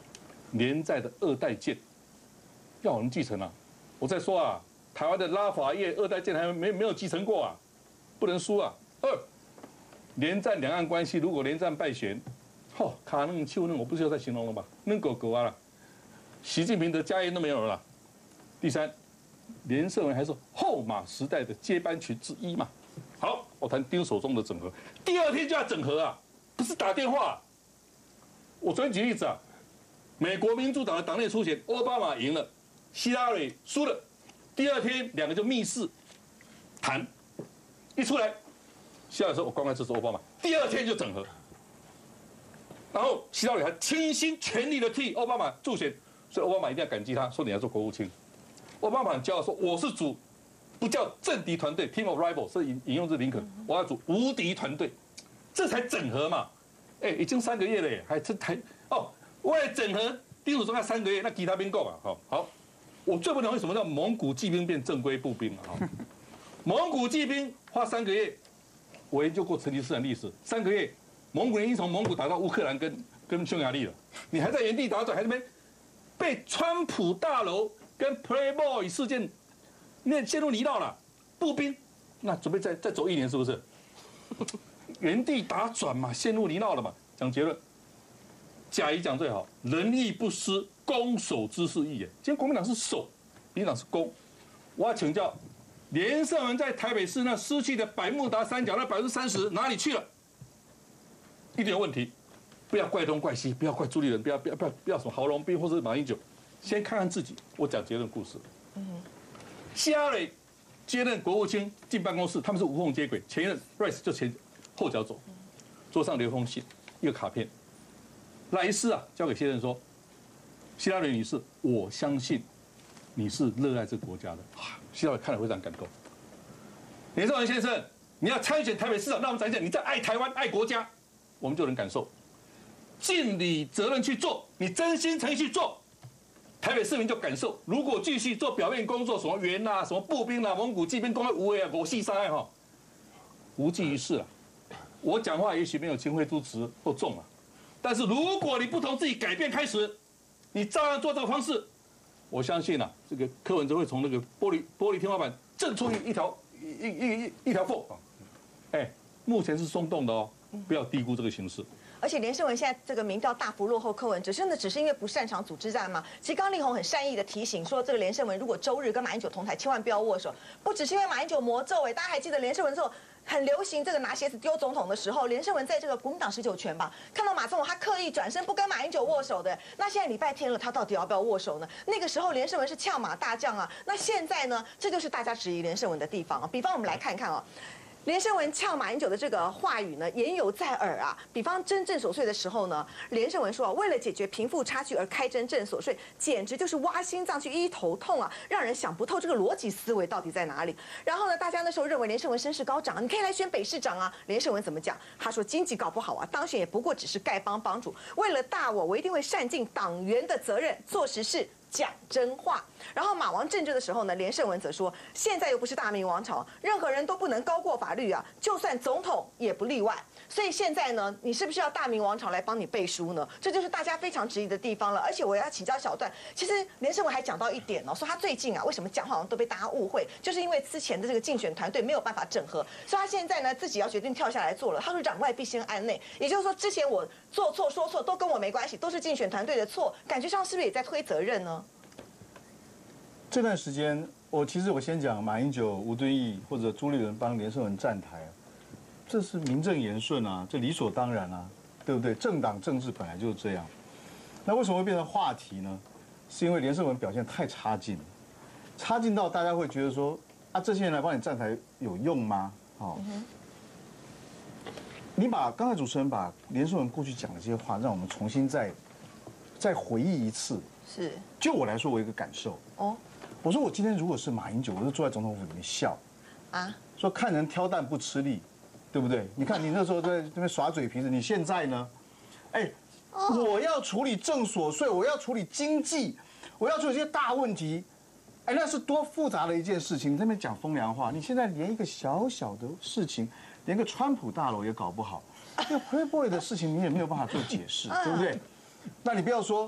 连战的二代舰要我们继承啊！我在说啊，台湾的拉法叶二代舰还没没有继承过啊，不能输啊！二，连战两岸关系如果连战败选，吼卡嫩丘嫩，我不需要再形容了吧？嫩狗狗啊了，习近平的家业都没有了。第三，连胜文还是后马时代的接班群之一嘛。好，我谈丁守中的整合，第二天就要整合啊，不是打电话、啊。我昨天举例子啊，美国民主党的党内初选，奥巴马赢了，希拉里输了，第二天两个就密室谈，一出来，希拉里说我公开支持奥巴马，第二天就整合，然后希拉里还倾心全力的替奥巴马助选，所以奥巴马一定要感激他，说你要做国务卿。奥巴马很骄傲说我是主。不叫政敌团队 ，team of rival 是引引用自林肯，我要组无敌团队，这才整合嘛。哎，已经三个月了耶，还真还哦，为了整合丁守中要三个月，那其他兵够嘛？好，好，我最不能为什么叫蒙古骑兵变正规步兵啊？哈，蒙古骑兵花三个月，我研究过成吉思汗历史，三个月蒙古人已经从蒙古打到乌克兰跟跟匈牙利了，你还在原地打转，还在那边被川普大楼跟 Playboy 事件。那陷入泥淖了，步兵，那准备再再走一年是不是？原地打转嘛，陷入泥淖了嘛。讲结论，贾谊讲最好，人义不施，攻守之势异也。今天国民党是守，民进党是攻。我要请教，连胜文在台北市那失去的百慕达三角那百分之三十哪里去了？一定有问题，不要怪东怪西，不要怪朱立伦，不要不要不要不要什么郝龙斌或者马英九，先看看自己。我讲结论故事。嗯。希拉里接任国务卿进办公室，他们是无缝接轨。前任 Rice 就前后脚走，桌上留封信，一个卡片。莱斯啊，交给现任说：“希拉里女士，我相信你是热爱这个国家的。”希拉里看了非常感动。连胜文先生，你要参选台北市长，让我们展现你在爱台湾、爱国家，我们就能感受。尽你责任去做，你真心诚意去做。台北市民就感受，如果继续做表面工作，什么员啊、什么步兵啊、蒙古骑兵、公安无为啊、我系杀害哈，无济于事了。我讲话也许没有秦晖都直或重啊，但是如果你不从自己改变开始，你照样做这个方式，我相信啊，这个柯文哲会从那个玻璃玻璃天花板震出一一条一一一一条缝啊。哎，目前是松动的哦，不要低估这个形势。 而且连胜文现在这个民调大幅落后柯文哲，真的只是因为不擅长组织战吗？其实刚刚立宏很善意的提醒说，这个连胜文如果周日跟马英九同台，千万不要握手。不只是因为马英九魔咒，哎，大家还记得连胜文之后很流行这个拿鞋子丢总统的时候，连胜文在这个国民党十九权吧，看到马总统他刻意转身不跟马英九握手的。那现在礼拜天了，他到底要不要握手呢？那个时候连胜文是呛马大将啊，那现在呢，这就是大家质疑连胜文的地方啊。比方我们来看看啊。连胜文呛马英九的这个话语呢，言犹在耳啊。比方真正所税的时候呢，连胜文说啊，为了解决贫富差距而开征正所税，简直就是挖心脏去医头痛啊，让人想不透这个逻辑思维到底在哪里。然后呢，大家那时候认为连胜文声势高涨，你可以来选北市长啊。连胜文怎么讲？他说经济搞不好啊，当选也不过只是丐帮帮主。为了大我，我一定会善尽党员的责任，做实事。讲真话。然后马王政治的时候呢，连胜文则说，现在又不是大明王朝，任何人都不能高过法律啊，就算总统也不例外。所以现在呢，你是不是要大明王朝来帮你背书呢？这就是大家非常质疑的地方了。而且我要请教小段，其实连胜文还讲到一点哦，说他最近啊，为什么讲话好像都被大家误会，就是因为之前的这个竞选团队没有办法整合，所以他现在呢自己要决定跳下来做了。他说攘外必先安内，也就是说之前我做错说错都跟我没关系，都是竞选团队的错，感觉上是不是也在推责任呢？ 这段时间，我其实我先讲马英九、吴敦义或者朱立伦帮连胜文站台，这是名正言顺啊，这理所当然啊，对不对？政党政治本来就是这样。那为什么会变成话题呢？是因为连胜文表现太差劲了，差劲到大家会觉得说啊，这些人来帮你站台有用吗？哦，嗯、你把刚才主持人把连胜文过去讲的这些话，让我们重新再再回忆一次。 是， 就我来说，我有一个感受哦。我说我今天如果是马英九，我就坐在总统府里面笑，啊，说看人挑担不吃力，对不对？你看你那时候在那边耍嘴皮子，你现在呢？哎，我要处理正所税，我要处理经济，我要处理这些大问题，哎，那是多复杂的一件事情。你在那边讲风凉话，你现在连一个小小的事情，连个川普大楼也搞不好，那 Playboy 的事情你也没有办法做解释，对不对？那你不要说。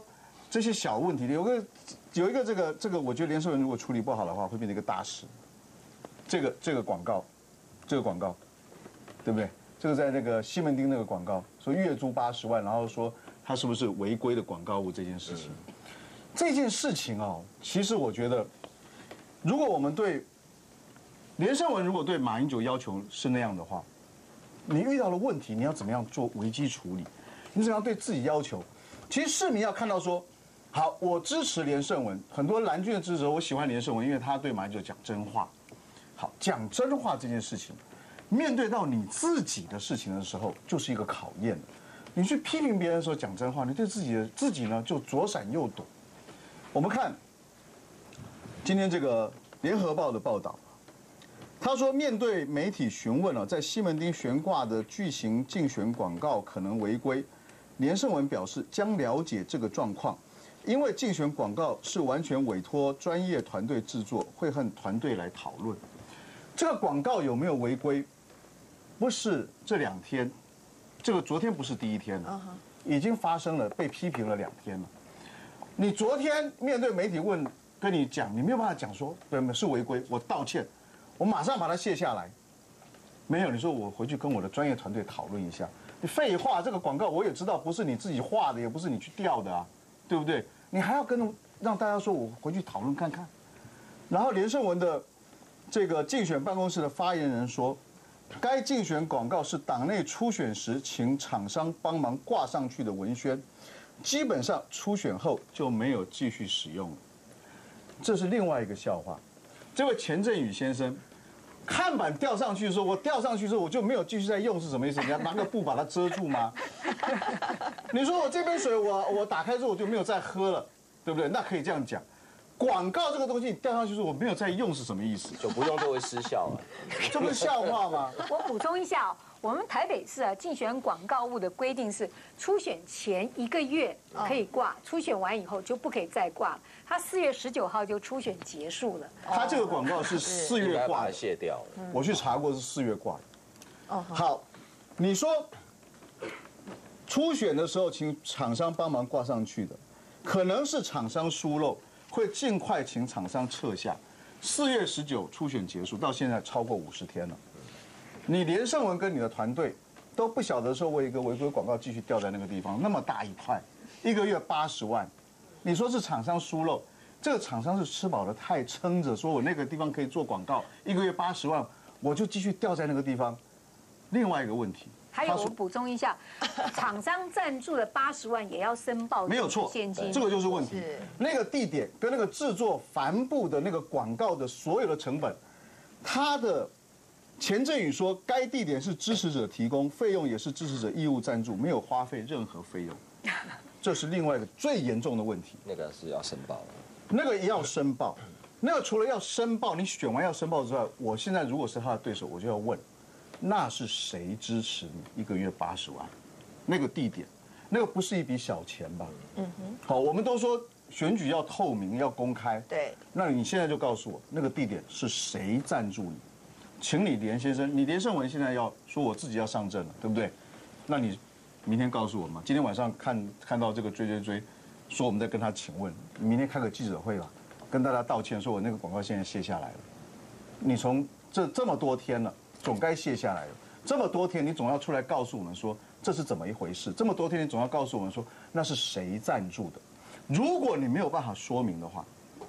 这些小问题，有个有一个这个这个，我觉得连胜文如果处理不好的话，会变成一个大事。这个这个广告，这个广告，对不对？这个在那个西门町那个广告，说月租八十万，然后说他是不是违规的广告物这件事情，这件事情哦，其实我觉得，如果我们对连胜文如果对马英九要求是那样的话，你遇到了问题，你要怎么样做危机处理？你怎么样对自己要求？其实市民要看到说，好，我支持连胜文，很多蓝军的支持者，我喜欢连胜文，因为他对马英九讲真话。好，讲真话这件事情，面对到你自己的事情的时候，就是一个考验了。你去批评别人的时候讲真话，你对自己的自己呢就左闪右躲。我们看今天这个《联合报》的报道，他说，面对媒体询问了，在西门町悬挂的巨型竞选广告可能违规，连胜文表示将了解这个状况，因为竞选广告是完全委托专业团队制作，会和团队来讨论。这个广告有没有违规？不是这两天，这个昨天不是第一天了，已经发生了，被批评了两天了。你昨天面对媒体问，跟你讲，你没有办法讲说对是违规，我道歉，我马上把它卸下来。没有，你说我回去跟我的专业团队讨论一下。你废话，这个广告我也知道不是你自己画的，也不是你去调的啊，对不对？你还要跟让大家说我回去讨论看看。然后连胜文的这个竞选办公室的发言人说，该竞选广告是党内初选时请厂商帮忙挂上去的文宣，基本上初选后就没有继续使用了。这是另外一个笑话。这位钱振宇先生，看板吊上去的时候，我吊上去之后我就没有继续再用，是什么意思？你要拿个布把它遮住吗？你说我这杯水我我打开之后我就没有再喝了，对不对？那可以这样讲。广告这个东西吊上去说我没有再用是什么意思？ 就不用就会失效了， 这不是笑话吗？ 我补充一下哦，我们台北市啊竞选广告物的规定是，初选前一个月可以挂，初选完以后就不可以再挂了。他四月十九号就初选结束了。 他这个广告是四月挂的， 卸掉了。 我去查过是四月挂的。哦，好，你说初选的时候请厂商帮忙挂上去的，可能是厂商疏漏。会尽快请厂商撤下。四月十九初选结束，到现在超过五十天了。你连胜文跟你的团队都不晓得说，为一个违规广告继续吊在那个地方，那么大一块，一个月八十万，你说是厂商疏漏？这个厂商是吃饱了太撑着，说我那个地方可以做广告，一个月八十万，我就继续吊在那个地方。另外一个问题。 还有，我补充一下，厂商赞助的八十万也要申报， 没有错， 现金， 这个就是问题。那个地点跟那个制作帆布的那个广告的所有的成本，他的钱振宇说，该地点是支持者提供，费用也是支持者义务赞助，没有花费任何费用，这是另外一个最严重的问题。 那个是要申报， 那个也要申报，那个除了要申报，你选完要申报之外，我现在如果是他的对手，我就要问。那是谁支持你一个月八十万？那个地点，那个不是一笔小钱吧？嗯哼。好，我们都说选举要透明、要公开。 对。 那你现在就告诉我，那个地点是谁赞助你？请你连先生，你连胜文现在要说我自己要上阵了，对不对？那你明天告诉我嘛。今天晚上看看到这个追追追，说我们在跟他请问，你明天开个记者会吧，跟大家道歉，说我那个广告现在卸下来了。你从这这么多天了。总该卸下来了。这么多天，你总要出来告诉我们说这是怎么一回事。这么多天，你总要告诉我们说那是谁赞助的。如果你没有办法说明的话，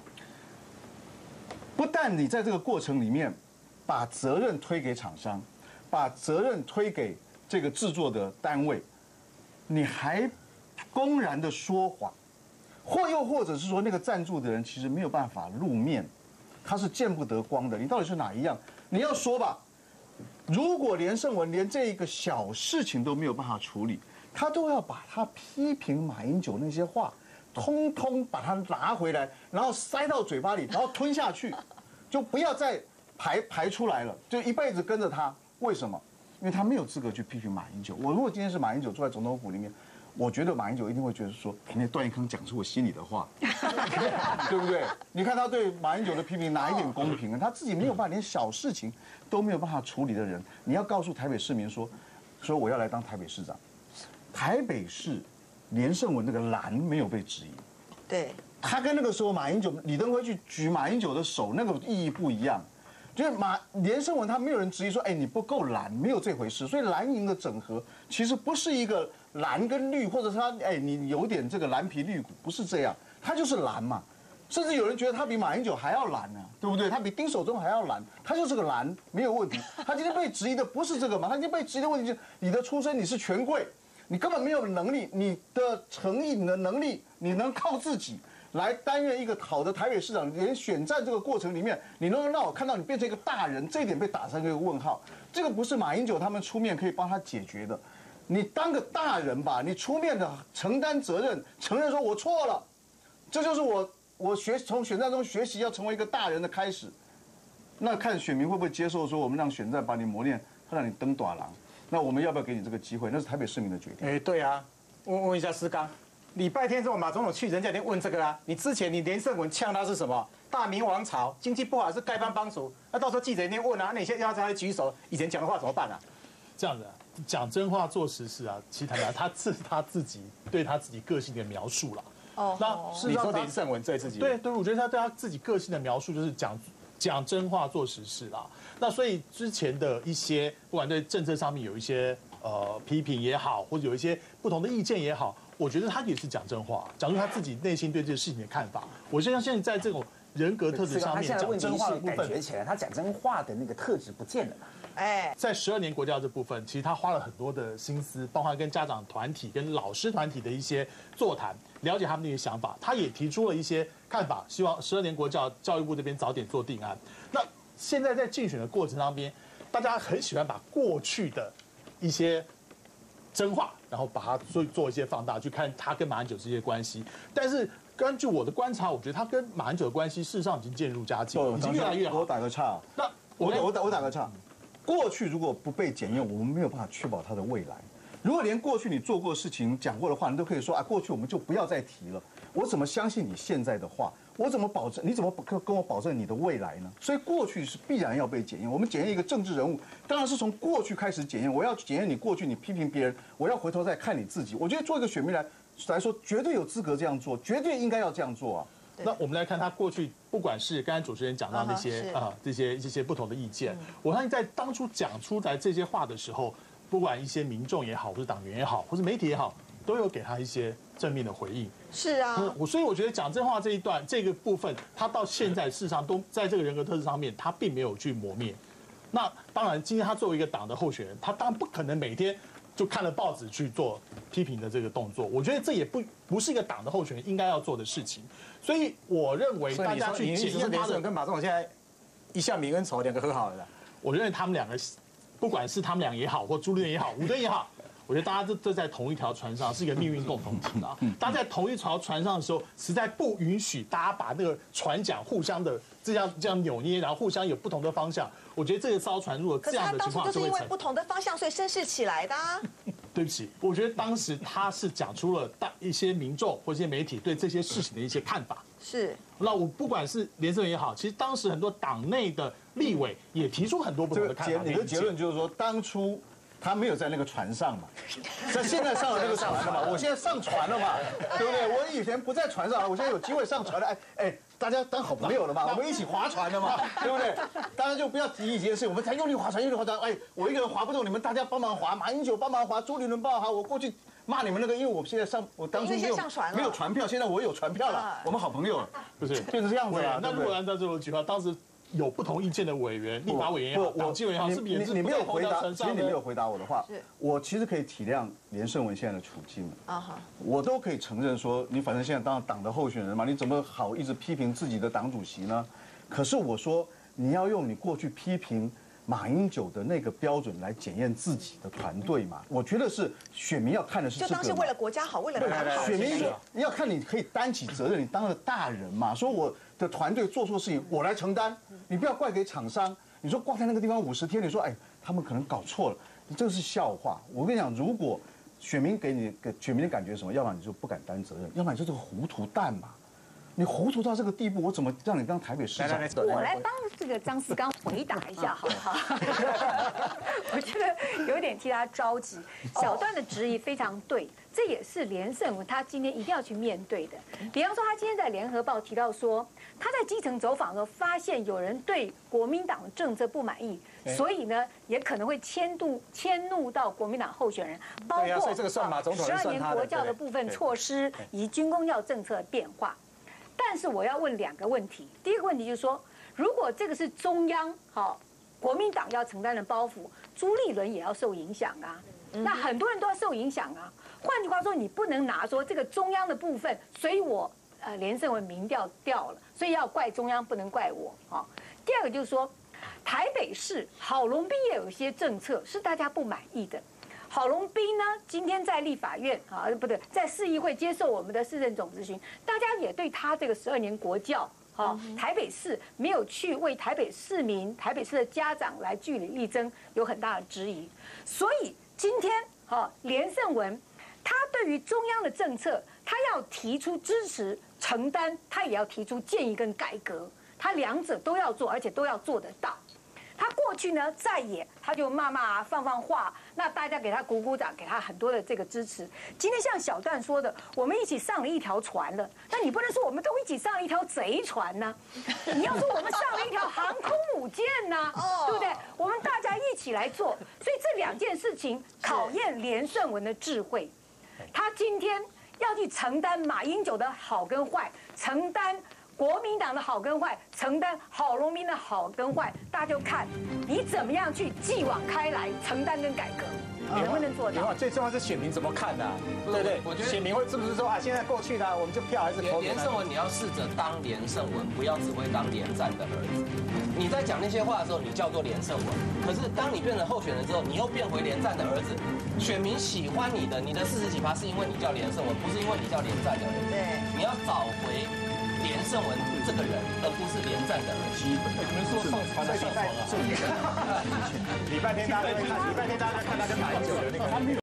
不但你在这个过程里面把责任推给厂商，把责任推给这个制作的单位，你还公然的说谎，或又或者是说那个赞助的人其实没有办法露面，他是见不得光的。你到底是哪一样？你要说吧。如果连胜文连这一个小事情都没有办法处理，他都要把他批评马英九那些话，通通把它拿回来，然后塞到嘴巴里，然后吞下去，就不要再排排出来了，就一辈子跟着他。为什么？因为他没有资格去批评马英九。我如果今天是马英九坐在总统府里面，我觉得马英九一定会觉得说，那段奕康讲出我心里的话，对不对？你看他对马英九的批评哪一点公平啊？他自己没有办法，连小事情都没有办法处理的人，你要告诉台北市民说，说我要来当台北市长。台北市连胜文那个蓝没有被质疑， 对， 他跟那个时候马英九、李登辉去举马英九的手，那个意义不一样。就是马连胜文他没有人质疑说，哎，你不够蓝，没有这回事。所以蓝营的整合其实不是一个蓝跟绿，或者是他哎你有点这个蓝皮绿骨，不是这样，他就是蓝嘛。甚至有人觉得他比马英九还要蓝呢、啊，对不对？他比丁守中还要蓝，他就是个蓝，没有问题。他今天被质疑的不是这个嘛？他今天被质疑的问题就是你的出身，你是权贵，你根本没有能力，你的诚意、你的能力，你能靠自己来担任一个好的台北市长，连选战这个过程里面，你能让我看到你变成一个大人，这一点被打上一个问号。这个不是马英九他们出面可以帮他解决的。你当个大人吧，你出面的承担责任，承认说我错了，这就是我我学从选战中学习要成为一个大人的开始。那看选民会不会接受说我们让选战把你磨练，让你登短廊？那我们要不要给你这个机会？那是台北市民的决定。 哎，对啊，问问一下思刚。礼拜天之后，马总统去，人家连问这个啊。你之前你连胜文呛他是什么？大明王朝，经济不好是丐帮帮主。那到时候记者一定问啊，那你现在要他来举手，以前讲的话怎么办啊？ 这样子、啊，讲真话做实事啊，其实坦白，他是他自己对他自己个性的描述了。 哦， 那你说连胜文对自己？ 对对，我觉得他对他自己个性的描述就是讲讲真话做实事啦。那所以之前的一些，不管对政策上面有一些呃批评也好，或者有一些不同的意见也好。我觉得他也是讲真话，讲出他自己内心对这个事情的看法。我相信现在在这种人格特质上面讲真话的部分， 感觉起来他讲真话的那个特质不见了嘛。 哎， 在十二年国教这部分，其实他花了很多的心思，包括跟家长团体、跟老师团体的一些座谈，了解他们的一些想法。他也提出了一些看法，希望十二年国教教育部这边早点做定案。那现在在竞选的过程当中，大家很喜欢把过去的一些真话，然后把它做做一些放大，去看他跟马英九之间的关系。但是根据我的观察，我觉得他跟马英九的关系事实上已经渐入佳境，已经越来越好。 我打个岔， 那我我打我打个岔，过去如果不被检验，我们没有办法确保他的未来。如果连过去你做过事情、讲过的话，你都可以说啊，过去我们就不要再提了。我怎么相信你现在的话？我怎么保证？你怎么跟跟我保证你的未来呢？所以过去是必然要被检验。我们检验一个政治人物，当然是从过去开始检验。我要检验你过去，你批评别人，我要回头再看你自己。我觉得做一个选民来来说，绝对有资格这样做，绝对应该要这样做啊。 那我们来看他过去，不管是刚才主持人讲到那些啊这些这些不同的意见，我相信在当初讲出来这些话的时候，不管一些民众也好，或者党员也好，或者媒体也好，都有给他一些正面的回应。 是啊， 我所以我觉得讲真话这一段这个部分，他到现在事实上都在这个人格特质上面，他并没有去磨灭。那当然，今天他作为一个党的候选人，他当然不可能每天就看了报纸去做批评的这个动作。我觉得这也不不是一个党的候选人应该要做的事情。所以我认为大家去检验他的跟马总统现在一笑泯恩仇，两个和好了啦。 我认为他们两个，不管是他们俩也好，或朱立伦也好，吴敦也好。我觉得大家都都在同一条船上，是一个命运共同体啊！大家在同一条船上的时候，实在不允许大家把那个船桨互相的这样这样扭捏，然后互相有不同的方向。我觉得这个艘船如果这样的情况， 可是他当初就是因为不同的方向，所以声势起来的啊。 对不起，我觉得当时他是讲出了大一些民众或一些媒体对这些事情的一些看法。 是。 那我不管是连胜文也好，其实当时很多党内的立委也提出很多不同的看法。 你的结论就是说，当初。他没有在那个船上嘛，他现在上了那个船了嘛，我现在上船了嘛，对不对？我以前不在船上，我现在有机会上船了，哎哎，大家当好朋友了嘛，我们一起划船了嘛，对不对？大家就不要提一件事，我们才用力划船，用力划船，哎，我一个人划不动，你们大家帮忙划，马英九帮忙划，朱立伦帮忙划，我过去骂你们那个，因为我现在上，我当初没有没有船票，现在我有船票了，我们好朋友了， 不是变成这样子了。 那如果按照这种举话，当时。有不同意见的委员、立法委员也好、党纪委员也好，是不是也是你没有回答？其实你没有回答我的话， 是我其实可以体谅连胜文现在的处境啊哈， 我都可以承认说，你反正现在当党的候选人嘛，你怎么好一直批评自己的党主席呢？可是我说，你要用你过去批评马英九的那个标准来检验自己的团队嘛？我觉得是选民要看的是这个， 就当是为了国家好，为了党好。 选民说要看你可以担起责任，你当了大人嘛，说我的团队做错事情，我来承担。你不要怪给厂商，你说挂在那个地方五十天，你说哎，他们可能搞错了，你这个是笑话。我跟你讲，如果选民给你给选民的感觉是什么，要不然你就不敢担责任，要不然你就是个糊涂蛋嘛。你糊涂到这个地步，我怎么让你当台北市长？ 我来帮这个张思刚回答一下好不好？我觉得有点替他着急。小段的质疑非常对，这也是连胜文他今天一定要去面对的。比方说，他今天在联合报提到说，他在基层走访的时候，发现有人对国民党的政策不满意，所以呢，也可能会迁怒迁怒到国民党候选人，包括十二年国教的部分措施以及军公教政策的变化。但是我要问两个问题，第一个问题就是说，如果这个是中央好国民党要承担的包袱，朱立伦也要受影响啊，那很多人都要受影响啊。换句话说，你不能拿说这个中央的部分，所以我呃连胜文民调掉了，所以要怪中央，不能怪我啊。第二个就是说，台北市郝龙斌也有一些政策是大家不满意的。郝龙斌呢，今天在立法院啊，不对，在市议会接受我们的市政总咨询，大家也对他这个十二年国教，好，台北市没有去为台北市民、台北市的家长来据理力争，有很大的质疑。所以今天，好，连胜文他对于中央的政策，他要提出支持、承担，他也要提出建议跟改革，他两者都要做，而且都要做得到。他过去呢在野，他就骂骂放放话，那大家给他鼓鼓掌，给他很多的这个支持。今天像小段说的，我们一起上了一条船了，那你不能说我们都一起上了一条贼船呢？你要说我们上了一条航空母舰呢，对不对？我们大家一起来做，所以这两件事情考验连胜文的智慧。他今天要去承担马英九的好跟坏，承担国民党的好跟坏，承担郝龙斌的好跟坏，大家就看你怎么样去继往开来，承担跟改革，能不能做到？ 最重要是选民怎么看的，对不对？我觉得选民会是不是说啊，现在过去的我们就票还是投连胜文，你要试着当连胜文，不要只会当连战的儿子。你在讲那些话的时候，你叫做连胜文，可是当你变成候选人之后，你又变回连战的儿子。选民喜欢你的，你的四十几趴是因为你叫连胜文，不是因为你叫连战的儿子。对，你要找回连胜文这个人，而不是连战的儿子。 你们说上传的上传啊？ 礼拜天大家看，礼拜天大家看他跟马英九的那个。